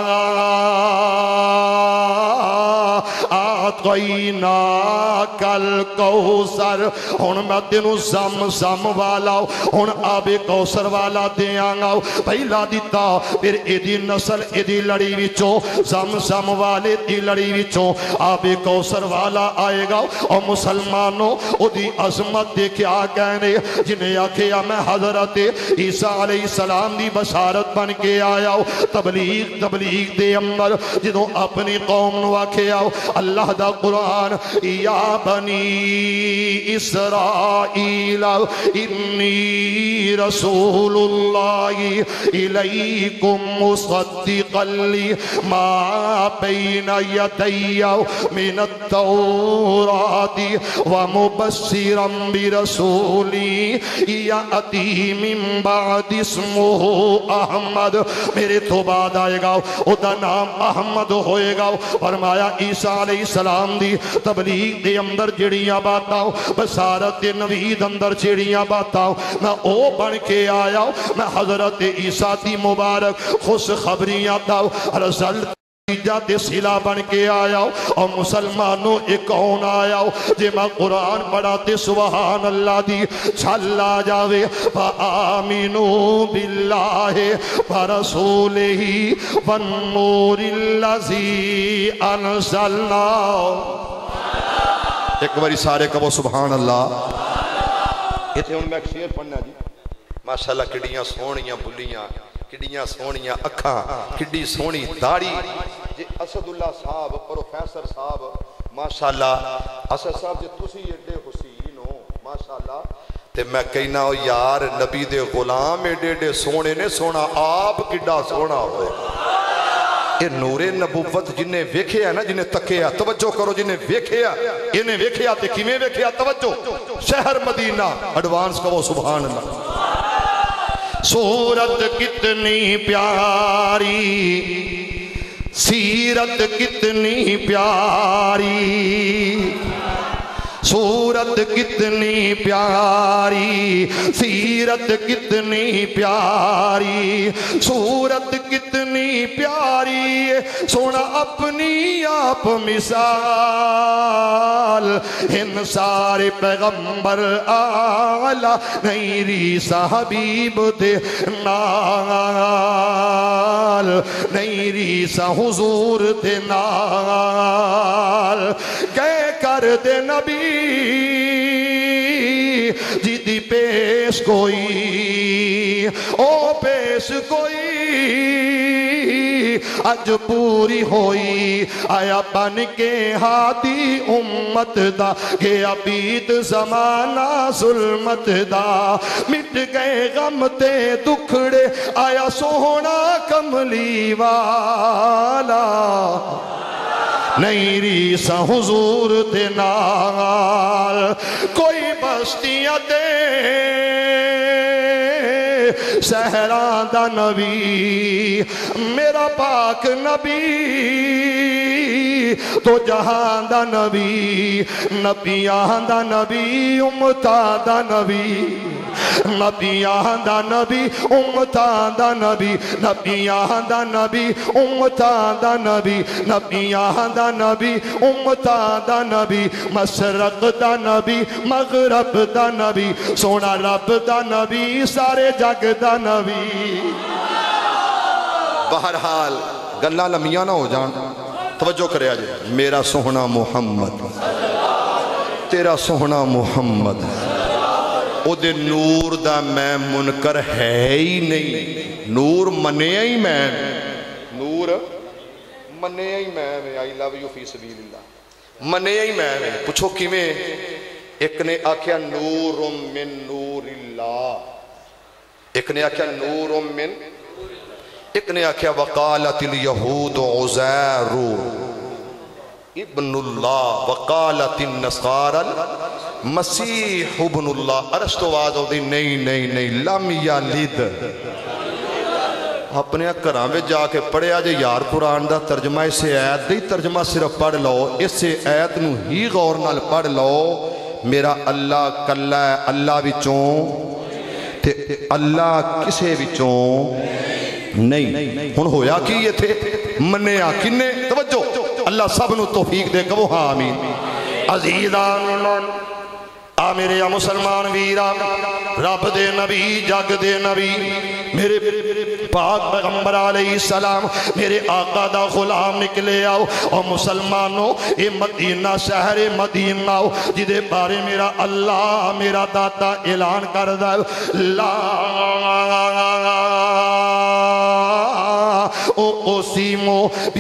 آتوئینا کل کوثر، ہون میں تینوں زم زم والا ہو، ہون آب کوثر والا دے آنگا ہو، پہلا دیتا پھر ایدی نسل ایدی لڑی وچوں زم زم والے دی لڑی وچوں آب کوثر والا آئے گا۔ اور مسلمانوں او دی عظمت دے کیا کہنے، جنہیں آکھیا میں حضرت عیسیٰ علیہ السلام دی بشارت بن کے آیا ہوں، تبلیغ تبلیغ دے اندر جنہوں اپنی قوم نو آکھیا ہو، اللہ دا دا قرآن یا بنی اسرائیل انی رسول اللہ الیکم مصدقا لما بین یدی من التوراۃ ومبشرا برسول یأتی من بعد اسمہ احمد، میرے تو بعد آئے گا او دا نام احمد ہوئے گا۔ فرمایا عیسیٰ علیہ السلام دی تبلیغ دے اندر جڑیاں باتاں بشارت نوید اندر جڑیاں باتاں میں او بن کے آیا، میں حضرت عیسیٰ دی مبارک خوش خبریاں دا رزلٹ جاتے سلا بن کے آیا اور مسلمانوں ایک کون آیا جے میں قرآن پڑھاتے سبحان اللہ دی چھلا جاوے فآمینوا باللہ ورسولہ والنور الذی انزلنا۔ ایک باری سارے کہو سبحان اللہ۔ اتنے ہوں میں ایک شعر پڑھنا جی۔ ماشاءاللہ کڑیاں سونیاں بلیاں، کڑیاں سونیاں اکھاں، کڑی سونی داڑھی۔ جی اسد اللہ صاحب پروفیسر صاحب ماشاءاللہ اسد صاحب جی تسی ایڈے حسین ہو ماشاءاللہ، تے میں کہنا ہو یار نبی دے غلام ایڈے ایڈے سونے نے سونا آپ کڈا سونا ہوئے۔ یہ نور نبوت جنہیں ویکھیا نا، جنہیں تکیا توجہ کرو، جنہیں ویکھیا انہیں ویکھیا تے کیویں ویکھیا توجہ، شہر مدینہ ایڈوانس کہو سبحان اللہ۔ صورت کتنی پیاری، سیرت کتنی پیاری، صورت کتنی پیاری، سیرت کتنی پیاری، صورت کتنی پیاری، سونا اپنی آپ مثال، ان سارے پیغمبر آلہ نہیں ریسا حبیب دے نال، نہیں ریسا حضور دے نال، کہہ کر دے نبی جیدی پیش کوئی، او پیش کوئی اج پوری ہوئی، آیا بن کے ہاتھی امت دا، گیا بیت زمانہ ظلمت دا، مٹ گئے غم تے دکھڑے، آیا سونا کملی والا، نہیں ریسا حضور دے نال، کوئی بستیاں دے صحرا دا نبی، میرا پاک نبی تو جہان دا نبی، نبیان دا نبی امتا دا نبی، نبیان دا نبی امتا دا نبی، نبیان دا نبی امتا دا نبی، نبیان دا نبی امتا دا نبی، مشرق دا نبی مغرب دا نبی، سونا رب دا نبی سارے جگ دا نبی۔ بہرحال گلہ لمیاں نہ ہو جان، توجہ کرے آجے، میرا سوہنا محمد، تیرا سوہنا محمد، او دے نور دا میں منکر ہے ہی نہیں، نور منیا ہی میں، نور منیا ہی میں، آئی لو یو فی سبیل اللہ، منیا ہی میں، پوچھو کی میں، ایک نے آکھیا نور من نور اللہ، ایک نے آکھیا نور من، ایک نے آکھیا وقالت الیہود عزیر ابن اللہ، وقالت النصار مسیح ابن اللہ، ارشتو آواز ہو دی نہیں نہیں نہیں لم یلد، اپنے گھراں وچ جا کے پڑھیا جے یار قرآن دا ترجمہ اسے آیت دی ترجمہ صرف پڑھ لو، اسے آیت نو ہی غور نال پڑھ لو، میرا اللہ کلہ ہے، اللہ وچوں تے اللہ کسے وچوں نہیں، ہن ہویا کی یہ تھے منیا کنے، توجہ اللہ سب نو توفیق دے کہو ہاں آمین۔ عزیزان آ میرے یا مسلمان ویران، رب دے نبی جگ دے نبی میرے پاک پیغمبر علیہ السلام میرے آقا دا غلام نکلے آؤ، اور مسلمانوں اے مدینہ شہر مدینہ آؤ جدے بارے میرا اللہ میرا داتا اعلان کر دا لا او اوسیمو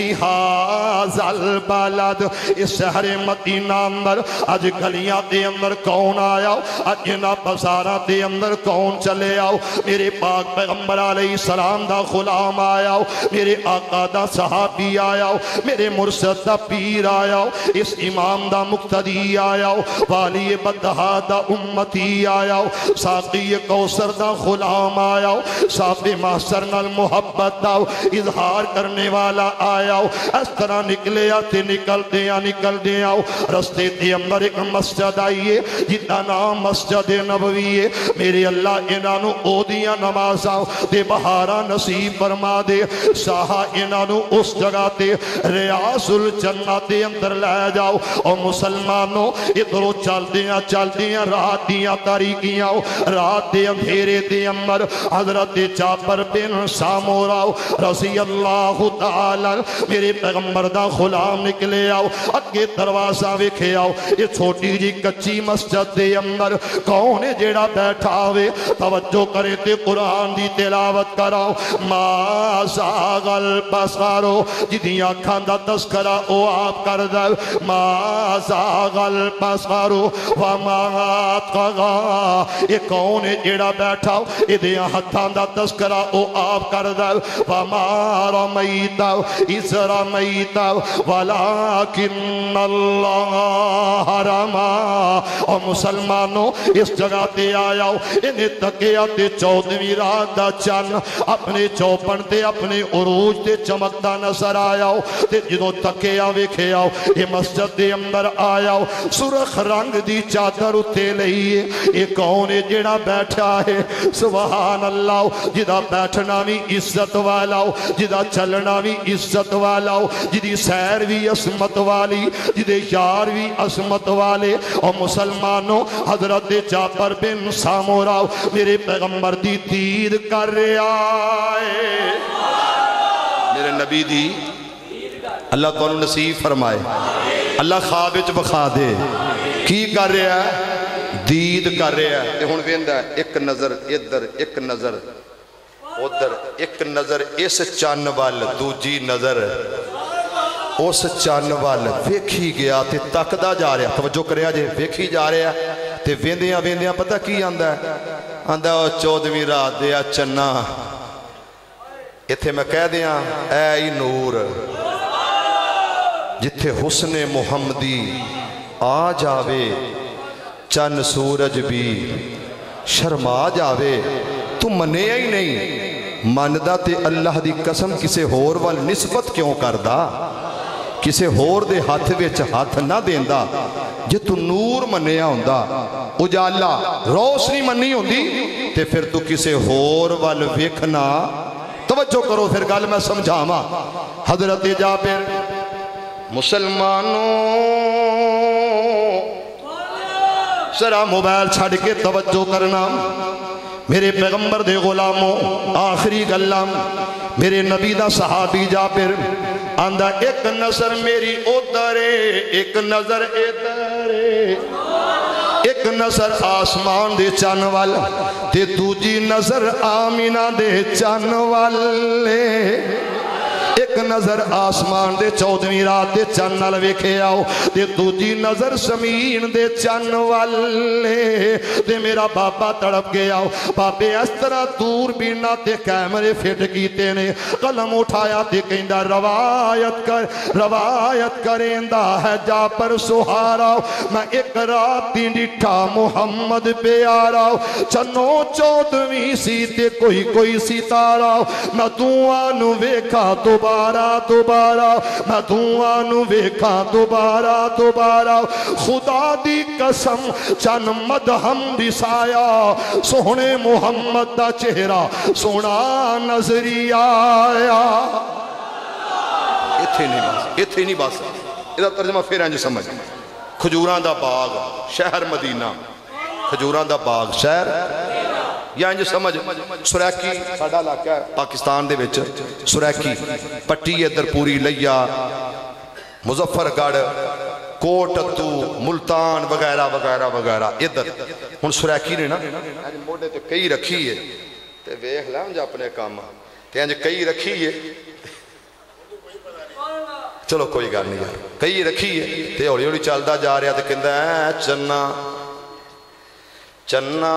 بہازل بلد اس شہر مدینہ اندر اج گلیاں دے اندر کون آیا اج انہاں بازاراں دے اندر کون چلے آؤ میرے پاک پیغمبر علیہ السلام دا غلام آیا میرے آقا دا صحابی آیا میرے مرشد دا پیر آیا اس امام دا مقتدی آیا والی بدہا دا امتی آیا ساقی کوثر دا غلام آیا صاحب محشر نال محبت دا اظہار کرنے والا آیا اس طرح نکلے آتے نکل دیا نکل دیا رستے دے اندر ایک مسجد آئیے جتا نام مسجد نبوی ہے میرے اللہ انہوں او دیا نمازاں دے بہارا نصیب فرما دے ساہا انہوں اس جگہ تے ریاض الجنہ دے اندر لے جاؤ اور مسلمانوں ادھروں چل دیا چل دیا رات دیا تاریکیاں رات دے اندھیرے دے اندر حضرت جابر بن سامورا رضی اللہ تعالی میرے پیغمبر دا غلام نکلے آؤ اگے دروازہ وکھے آؤ یہ چھوٹی جی کچی مسجد دے اندر کون ہے جیڑا بیٹھا ہوئے توجہ کرے تے قرآن دی تلاوت کراؤ ما زاغل بصارو جدیاں کھاندہ تذکرہ او آپ کر دے ما زاغل بصارو وما طغا یہ کون ہے جیڑا بیٹھا ہو ادیاں ہتھاندہ تذکرہ او آپ کر دے وما رمیتا اس رمیتا ولیکن اللہ رما اور مسلمانوں اس جگہ تے آیا ہو انہیں تکیا تے چودویں رات دا چن اپنے چوپن تے اپنے عروج تے چمکتا نظر آیا ہو تے جدوں تکیا ویکھے آؤ یہ مسجد دے اندر آیا ہو سرخ رنگ دی چادر اتے لئیے یہ کون ہے جڑا بیٹھا ہے سبحان اللہ جدا بیٹھنا بھی عزت والا ہو جدا چلنا بھی عزت والا ہو جدی سیر بھی عظمت والی جدے یار بھی عظمت والے اور مسلمانوں حضرت جابر بن سامورا میرے پیغمبر دی دید کر آئے میرے نبی دی اللہ تو نصیب فرمائے اللہ خواب وچ بخا دے کی کر رہا ہے دید کر رہا ہے ہن ویندا ہے ایک نظر ادھر ایک نظر ادھر ایک نظر اس چن وال دوجی نظر اس چن وال ویکھی گیا تے تکدا جا رہا توجہ کریا جے ویکھی جا رہا تے ویندیاں ویندیاں پتہ کی آندا ہے آندا او چودویں رات دے چنا ایتھے میں کہہ دیاں اے نور جتھے حسن محمدی آ جاوے چن سورج بھی شرما جاوے تو منیا ہی نہیں مندہ تے اللہ دی قسم کسے ہور وال نسبت کیوں کردہ کسے ہور دے ہاتھ وچ ہاتھ نہ دیندہ جے تو نور منیا ہوندہ اجالا روشنی منی ہوندی تے پھر تو کسے ہور وال ویکھنا توجہ کرو پھر گل میں سمجھاما حضرت جابر مسلمانوں ذرا موبائل چھڑ کے توجہ کرنا میرے پیغمبر دے غلاموں آخری گلام میرے نبی دا صحابی جابر آندہ ایک نظر میری ادھرے ایک نظر ادھرے ایک نظر آسمان دے چن وال تے دوجی نظر آمینہ دے چن والے ایک نظر آسمان دے چودویں رات دے چن نال ویکھے آؤ تے دوجی نظر زمین دے چن والے تے میرا بابا تڑپ گیا ہو بابے اس طرح دور بینا تے کیمرے فٹ کیتے نے قلم اٹھایا تے کہندہ روایت کر روایت کرندہ ہے جا پر سہارا میں ایک رات دی ڈٹھا محمد پہ آ رہا ہوں چنوں چودویں سی تے کوئی کوئی ستارہ میں دعا نو ویکھا تو دوبارہ دوبارہ میں دعا نو ویکھا دوبارہ دوبارہ خدا دی قسم چن مدہم رسایا سونے محمد دا چہرہ سونا نظری آیا اتھے نہیں باس اتھے نہیں باس ادھا ترجمہ پھر انج سمجھ کھجوران دا باغ شہر مدینہ کھجوران دا باغ شہر یا انج سمجھ سریکی ساڑھا علاقہ ہے پاکستان دے وچ سریکی پٹی ادھر پوری لیا مظفر گڑھ کوٹتو ملتان وغیرہ وغیرہ وغیرہ ادھر ہن سریکی نے نا موڑے تے کئی رکھی ہے تے ویکھ لیں جا اپنے کام تے انج کئی رکھی ہے چلو کوئی گل نہیں یار کئی رکھی ہے تے ہولی ہولی چلدا جا رہا تے کہندا ہے چنا چنا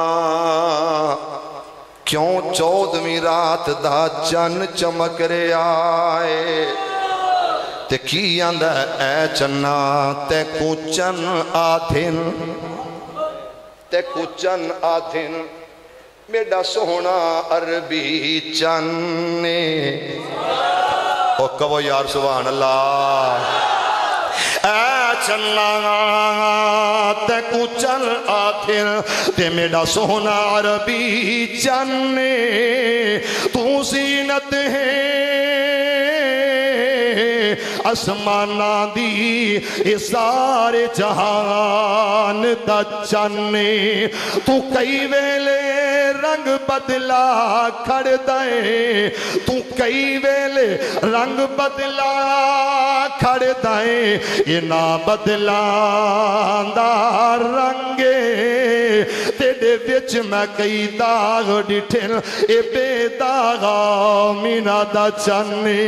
کیوں چودھویں رات دا چن چمک رہا ہے تے کی آندا اے چنا تے کو چن آدھن تے کو چن آدھن میڈا سونا عربی چنے او کہو یار سبحان اللہ اے چنا تے کو چن آدھن تے میڈا سونا عربی چنے تو زینت ہے اسمانہ دی اسار جہان دا چنے تو کئی ویلے رنگ بدلا کھڑ دائیں تو کئی ویلے رنگ بدلا کھڑ دائیں یہ نہ بدلا دا رنگے تیرے وچ میں کئی داغ ڈٹھن اے بے داغا مینا دا چنے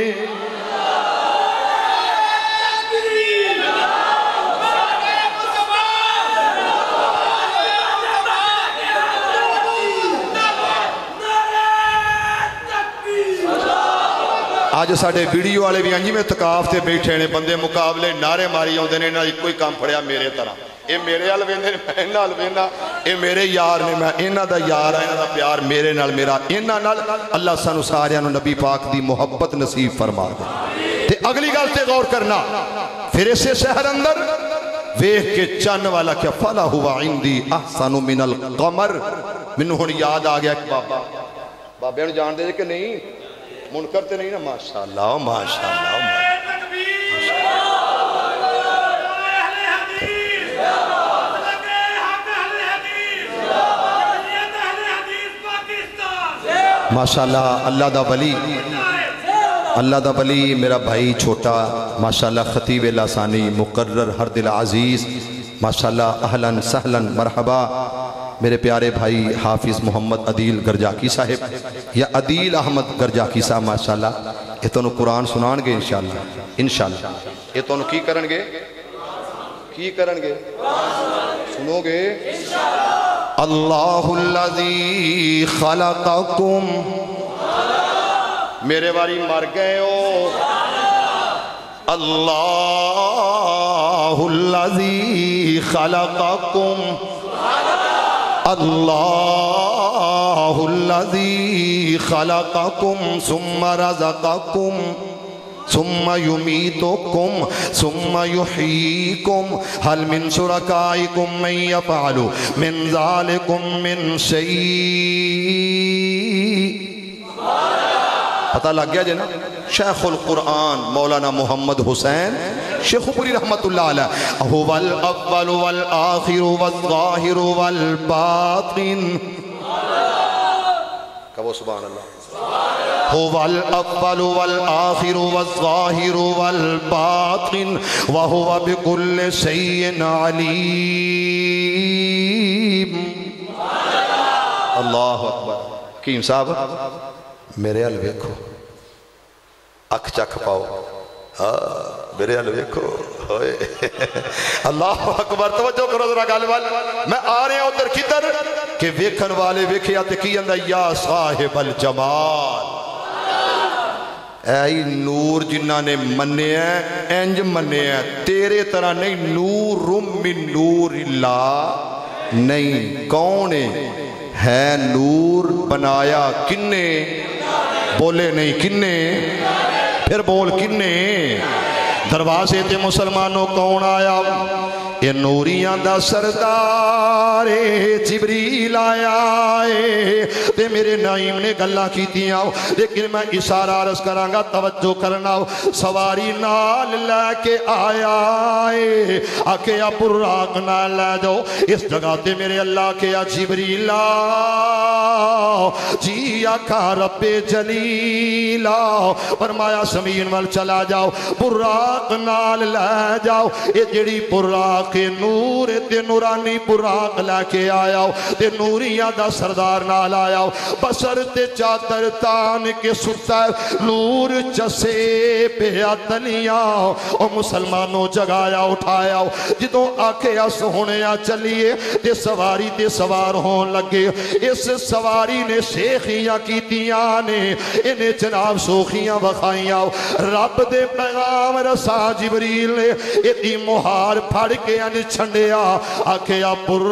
آج ساڑھے ویڈیو والے بھی انجی میں تقاف تے بیٹھے نے بندے مقابلے نعرے ماری ہوندے نے انہاں کوئی کام پڑیا میرے طرح اے میرے حال ویندے نے میں انہاں حال ویندہ اے میرے یار نے میں انہاں دا یار ہے انہاں دا پیار میرے نال میرا انہاں نال اللہ سانو سارے انہوں نبی پاک دی محبت نصیب فرما دے تے اگلی گل تے غور کرنا پھر اسے شہر اندر ویخ کے چن والا کیا فلا ہوا عندی احسن من القمر منو ہن یاد آ گیا ایک بابا بابے انہوں جان دے کہ نہیں منکر تے نہیں نا ماشاءاللہ ماشاءاللہ ماشاءاللہ اللہ دا ولی اللہ دا ولی میرا بھائی چھوٹا ماشاءاللہ خطیب لاسانی مقرر ہر دل عزیز ماشاءاللہ اہلاً سہلاً مرحبا میرے پیارے بھائی حافظ محمد عدیل گرجاکی صاحب یا عدیل احمد گرجاکی صاحب ماشاءاللہ یہ تو انہوں قرآن سنان گے انشاءاللہ انشاءاللہ یہ تو انہوں کی کرن گے کی کرن گے سنو گے اللہ الذی خلقکم میرے باری مر گئے ہو اللہ الذی خلقکم اللہ الذی خلقکم ثم رزقکم ثم یمیتکم ثم یحییکم حل من شرکائکم من یفعل من ذالکم من شیء پتہ لگ گیا جنا شیخ القرآن مولانا محمد حسین شیخ پوری رحمت اللہ علیہ هو الاول والآخر والظاہر والباطن کہو سبحان اللہ هو الاول والآخر والظاہر والباطن وهو بكل شيء علیم اللہ اکبر کیم صاحب میرے حال ویکھو اکھ چکھ پاؤ میرے حال ویکھو اللہ اکبر توجہ کرو ذرا گل وال میں آ رہے ہیں ادھر کدھر کہ ویکھن والے ویکھیا تے کی اندر یا صاحب الجمال اے نور جنہ نے مننے ہیں انج مننے ہیں تیرے طرح نہیں نور من نور اللہ نہیں کون ہے نور بنایا کنے بولے نہیں کنے پھر بول کنے دروازے تے مسلمانوں کون آیا یہ نوریاں دا سردار جبریل آیا تے میرے نائم نے گلہ کی دیا لیکن میں اشارہ عرض کرانگا توجہ کرنا سواری نال لے کے آیا آکے یا پراغ نہ لے جاؤ اس جگہ تے میرے اللہ کے یا جبریل جی آکھا رب جلیل فرمایا زمین وال چلا جاؤ پراغ نال لے جاؤ یہ جڑی پراغ کے نور تے نورانی براق لے کے آیا تے نوریاں دا سردار نال آیا بسر تے چادر تان کے ستا نور چسے پیا تلیاں او مسلمانوں جگایا اٹھایا جدوں آکھیا سہنیا چلیے تے سواری تے سوار ہون لگے اس سواری نے شیخیاں کیتیاں نے انہیں جناب سوخیاں وخائیاں رب دے پیغام رسا جبریل نے اتنی مہار پھڑ کے انہیں چھنڈیا آکھیا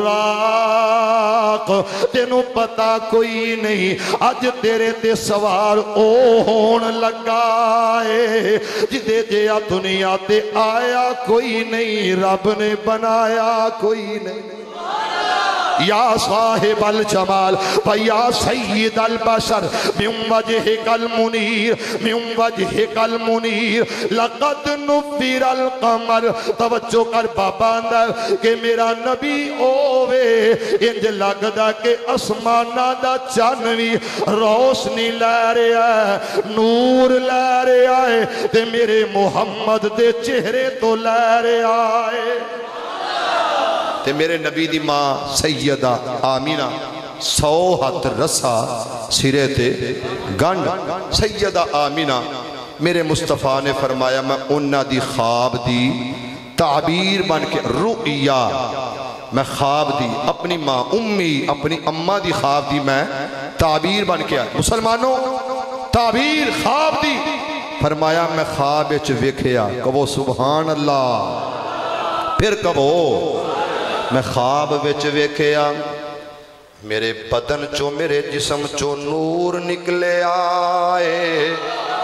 براق تینوں پتا کوئی نہیں آج تیرے تے سوار او ہون لگائے جدے جیا دنیا تے آیا کوئی نہیں رب نے بنایا کوئی نہیں یا صاحب الجمال ویا سید البشر من وجہک المنیر من وجہک المنیر لقد نفر القمر توجہ کر بابا اندر کہ میرا نبی اووے انج لگدا کہ اسمانہ دا چانوی روشنی لے رہا ہے نور لے رہا ہے تے میرے محمد دے چہرے تو لے رہا ہے تے میرے نبی دی ماں سیدہ آمینہ سو ہاتھ رسا سرے تے گنڈ سیدہ آمینہ میرے مصطفیٰ نے فرمایا میں انہ دی خواب دی تعبیر بن کے رؤیا میں خواب دی اپنی ماں امی اپنی اماں دی خواب دی میں تعبیر بن کے مسلمانوں تعبیر خواب دی فرمایا میں خواب اچ ویکھیا کہو سبحان اللہ پھر کہو میں خواب وچ ویکھیا میرے بدن چو میرے جسم چو نور نکلے آئے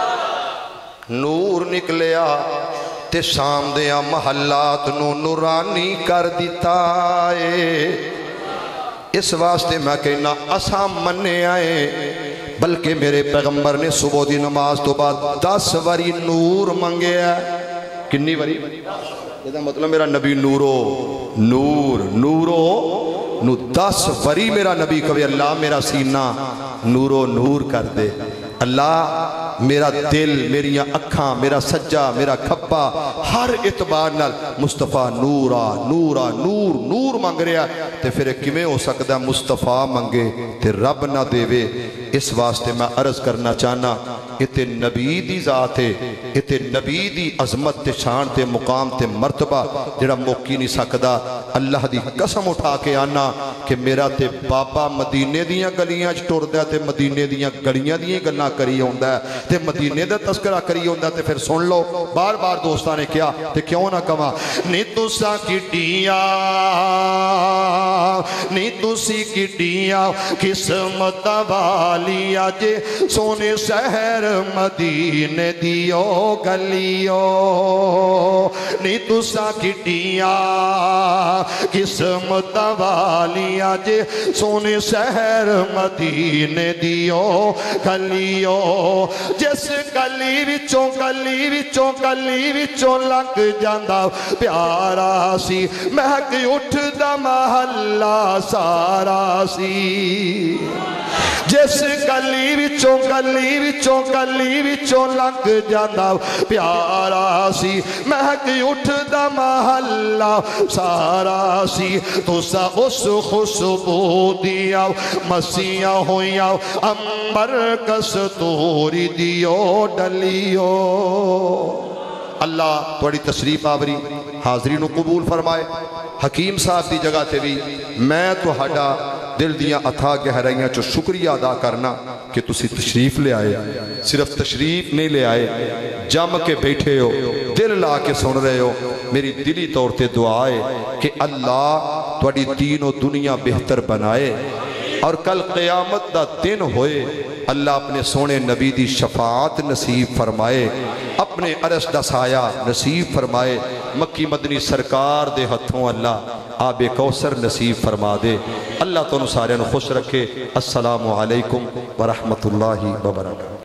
نور نکلے آ تے شام دیا محلات نو نورانی کر دیتا ہے اس واسطے میں کہنا اساں مننے آئے بلکہ میرے پیغمبر نے صبح دی نماز تو بعد دس وری نور منگے ہے کنی وری یہ مطلب میرا نبی نورو نور نورو نو دس وری میرا نبی کبھی اللہ میرا سینہ نورو نور کر دے اللہ میرا دل میری اکھاں میرا سجا میرا کھپا ہر اعتبار نال مصطفیٰ نورا نورا نور نور مانگ رہا تے پھر کیویں ہو سکدا مصطفیٰ منگے تے رب نہ دے وے اس واسطے میں عرض کرنا چاہنا اتے نبی دی ذات ہے اتے نبی دی عظمت تے شان تے مقام تے مرتبہ جڑا موکی نہیں سکدا اللہ دی قسم اٹھا کے آنا کہ میرا تے بابا مدینے دیاں گلیاں چ ٹردا تے مدینے دیاں گلیاں دیاں گلاں کری ہوندا ہے تے مدینے دا تذکرہ کری ہوندا تے پھر سن لو بار بار دوستاں نے کیا تے کیوں نہ کہاں نی تساں کڈیاں نی تسی کڈیاں قسمت والی اج سونے شہر مدینے دیو گلیو نی تساں کڈیاں قسمت والی اج سونے شہر مدینے دیو گلیو جس گلی وچوں گلی وچوں گلی وچوں لنگ جاندا پیارا سی مہک اٹھدا محلہ سارا سی جس گلی وچوں گلی وچوں گلی وچوں لنگ جاندا پیارا سی مہک اٹھدا محلہ سارا سی تسا اس خوشبو دیا مسیاں ہویاں امبر کستوری دیو ڈلیو اللہ توڑی تشریف آوری حاضرینو قبول فرمائے حکیم صاحب دی جگہ تے بھی میں تو ہڈا دل دیاں اتھا گہرائیاں چو شکریہ ادا کرنا کہ تسی تشریف لے آئے صرف تشریف نہیں لے آئے جم کے بیٹھے ہو دل لا کے سن رہے ہو میری دلی طور تے دعا ہے کہ اللہ توڑی دین و دنیا بہتر بنائے اور کل قیامت دا دن ہوئے اللہ اپنے سونے نبی دی شفاعت نصیب فرمائے اپنے عرش دا سایہ نصیب فرمائے مکی مدنی سرکار دے ہتھوں اللہ آب کوثر نصیب فرما دے اللہ تو سارے خوش رکھے السلام علیکم ورحمت اللہ وبرکاتہ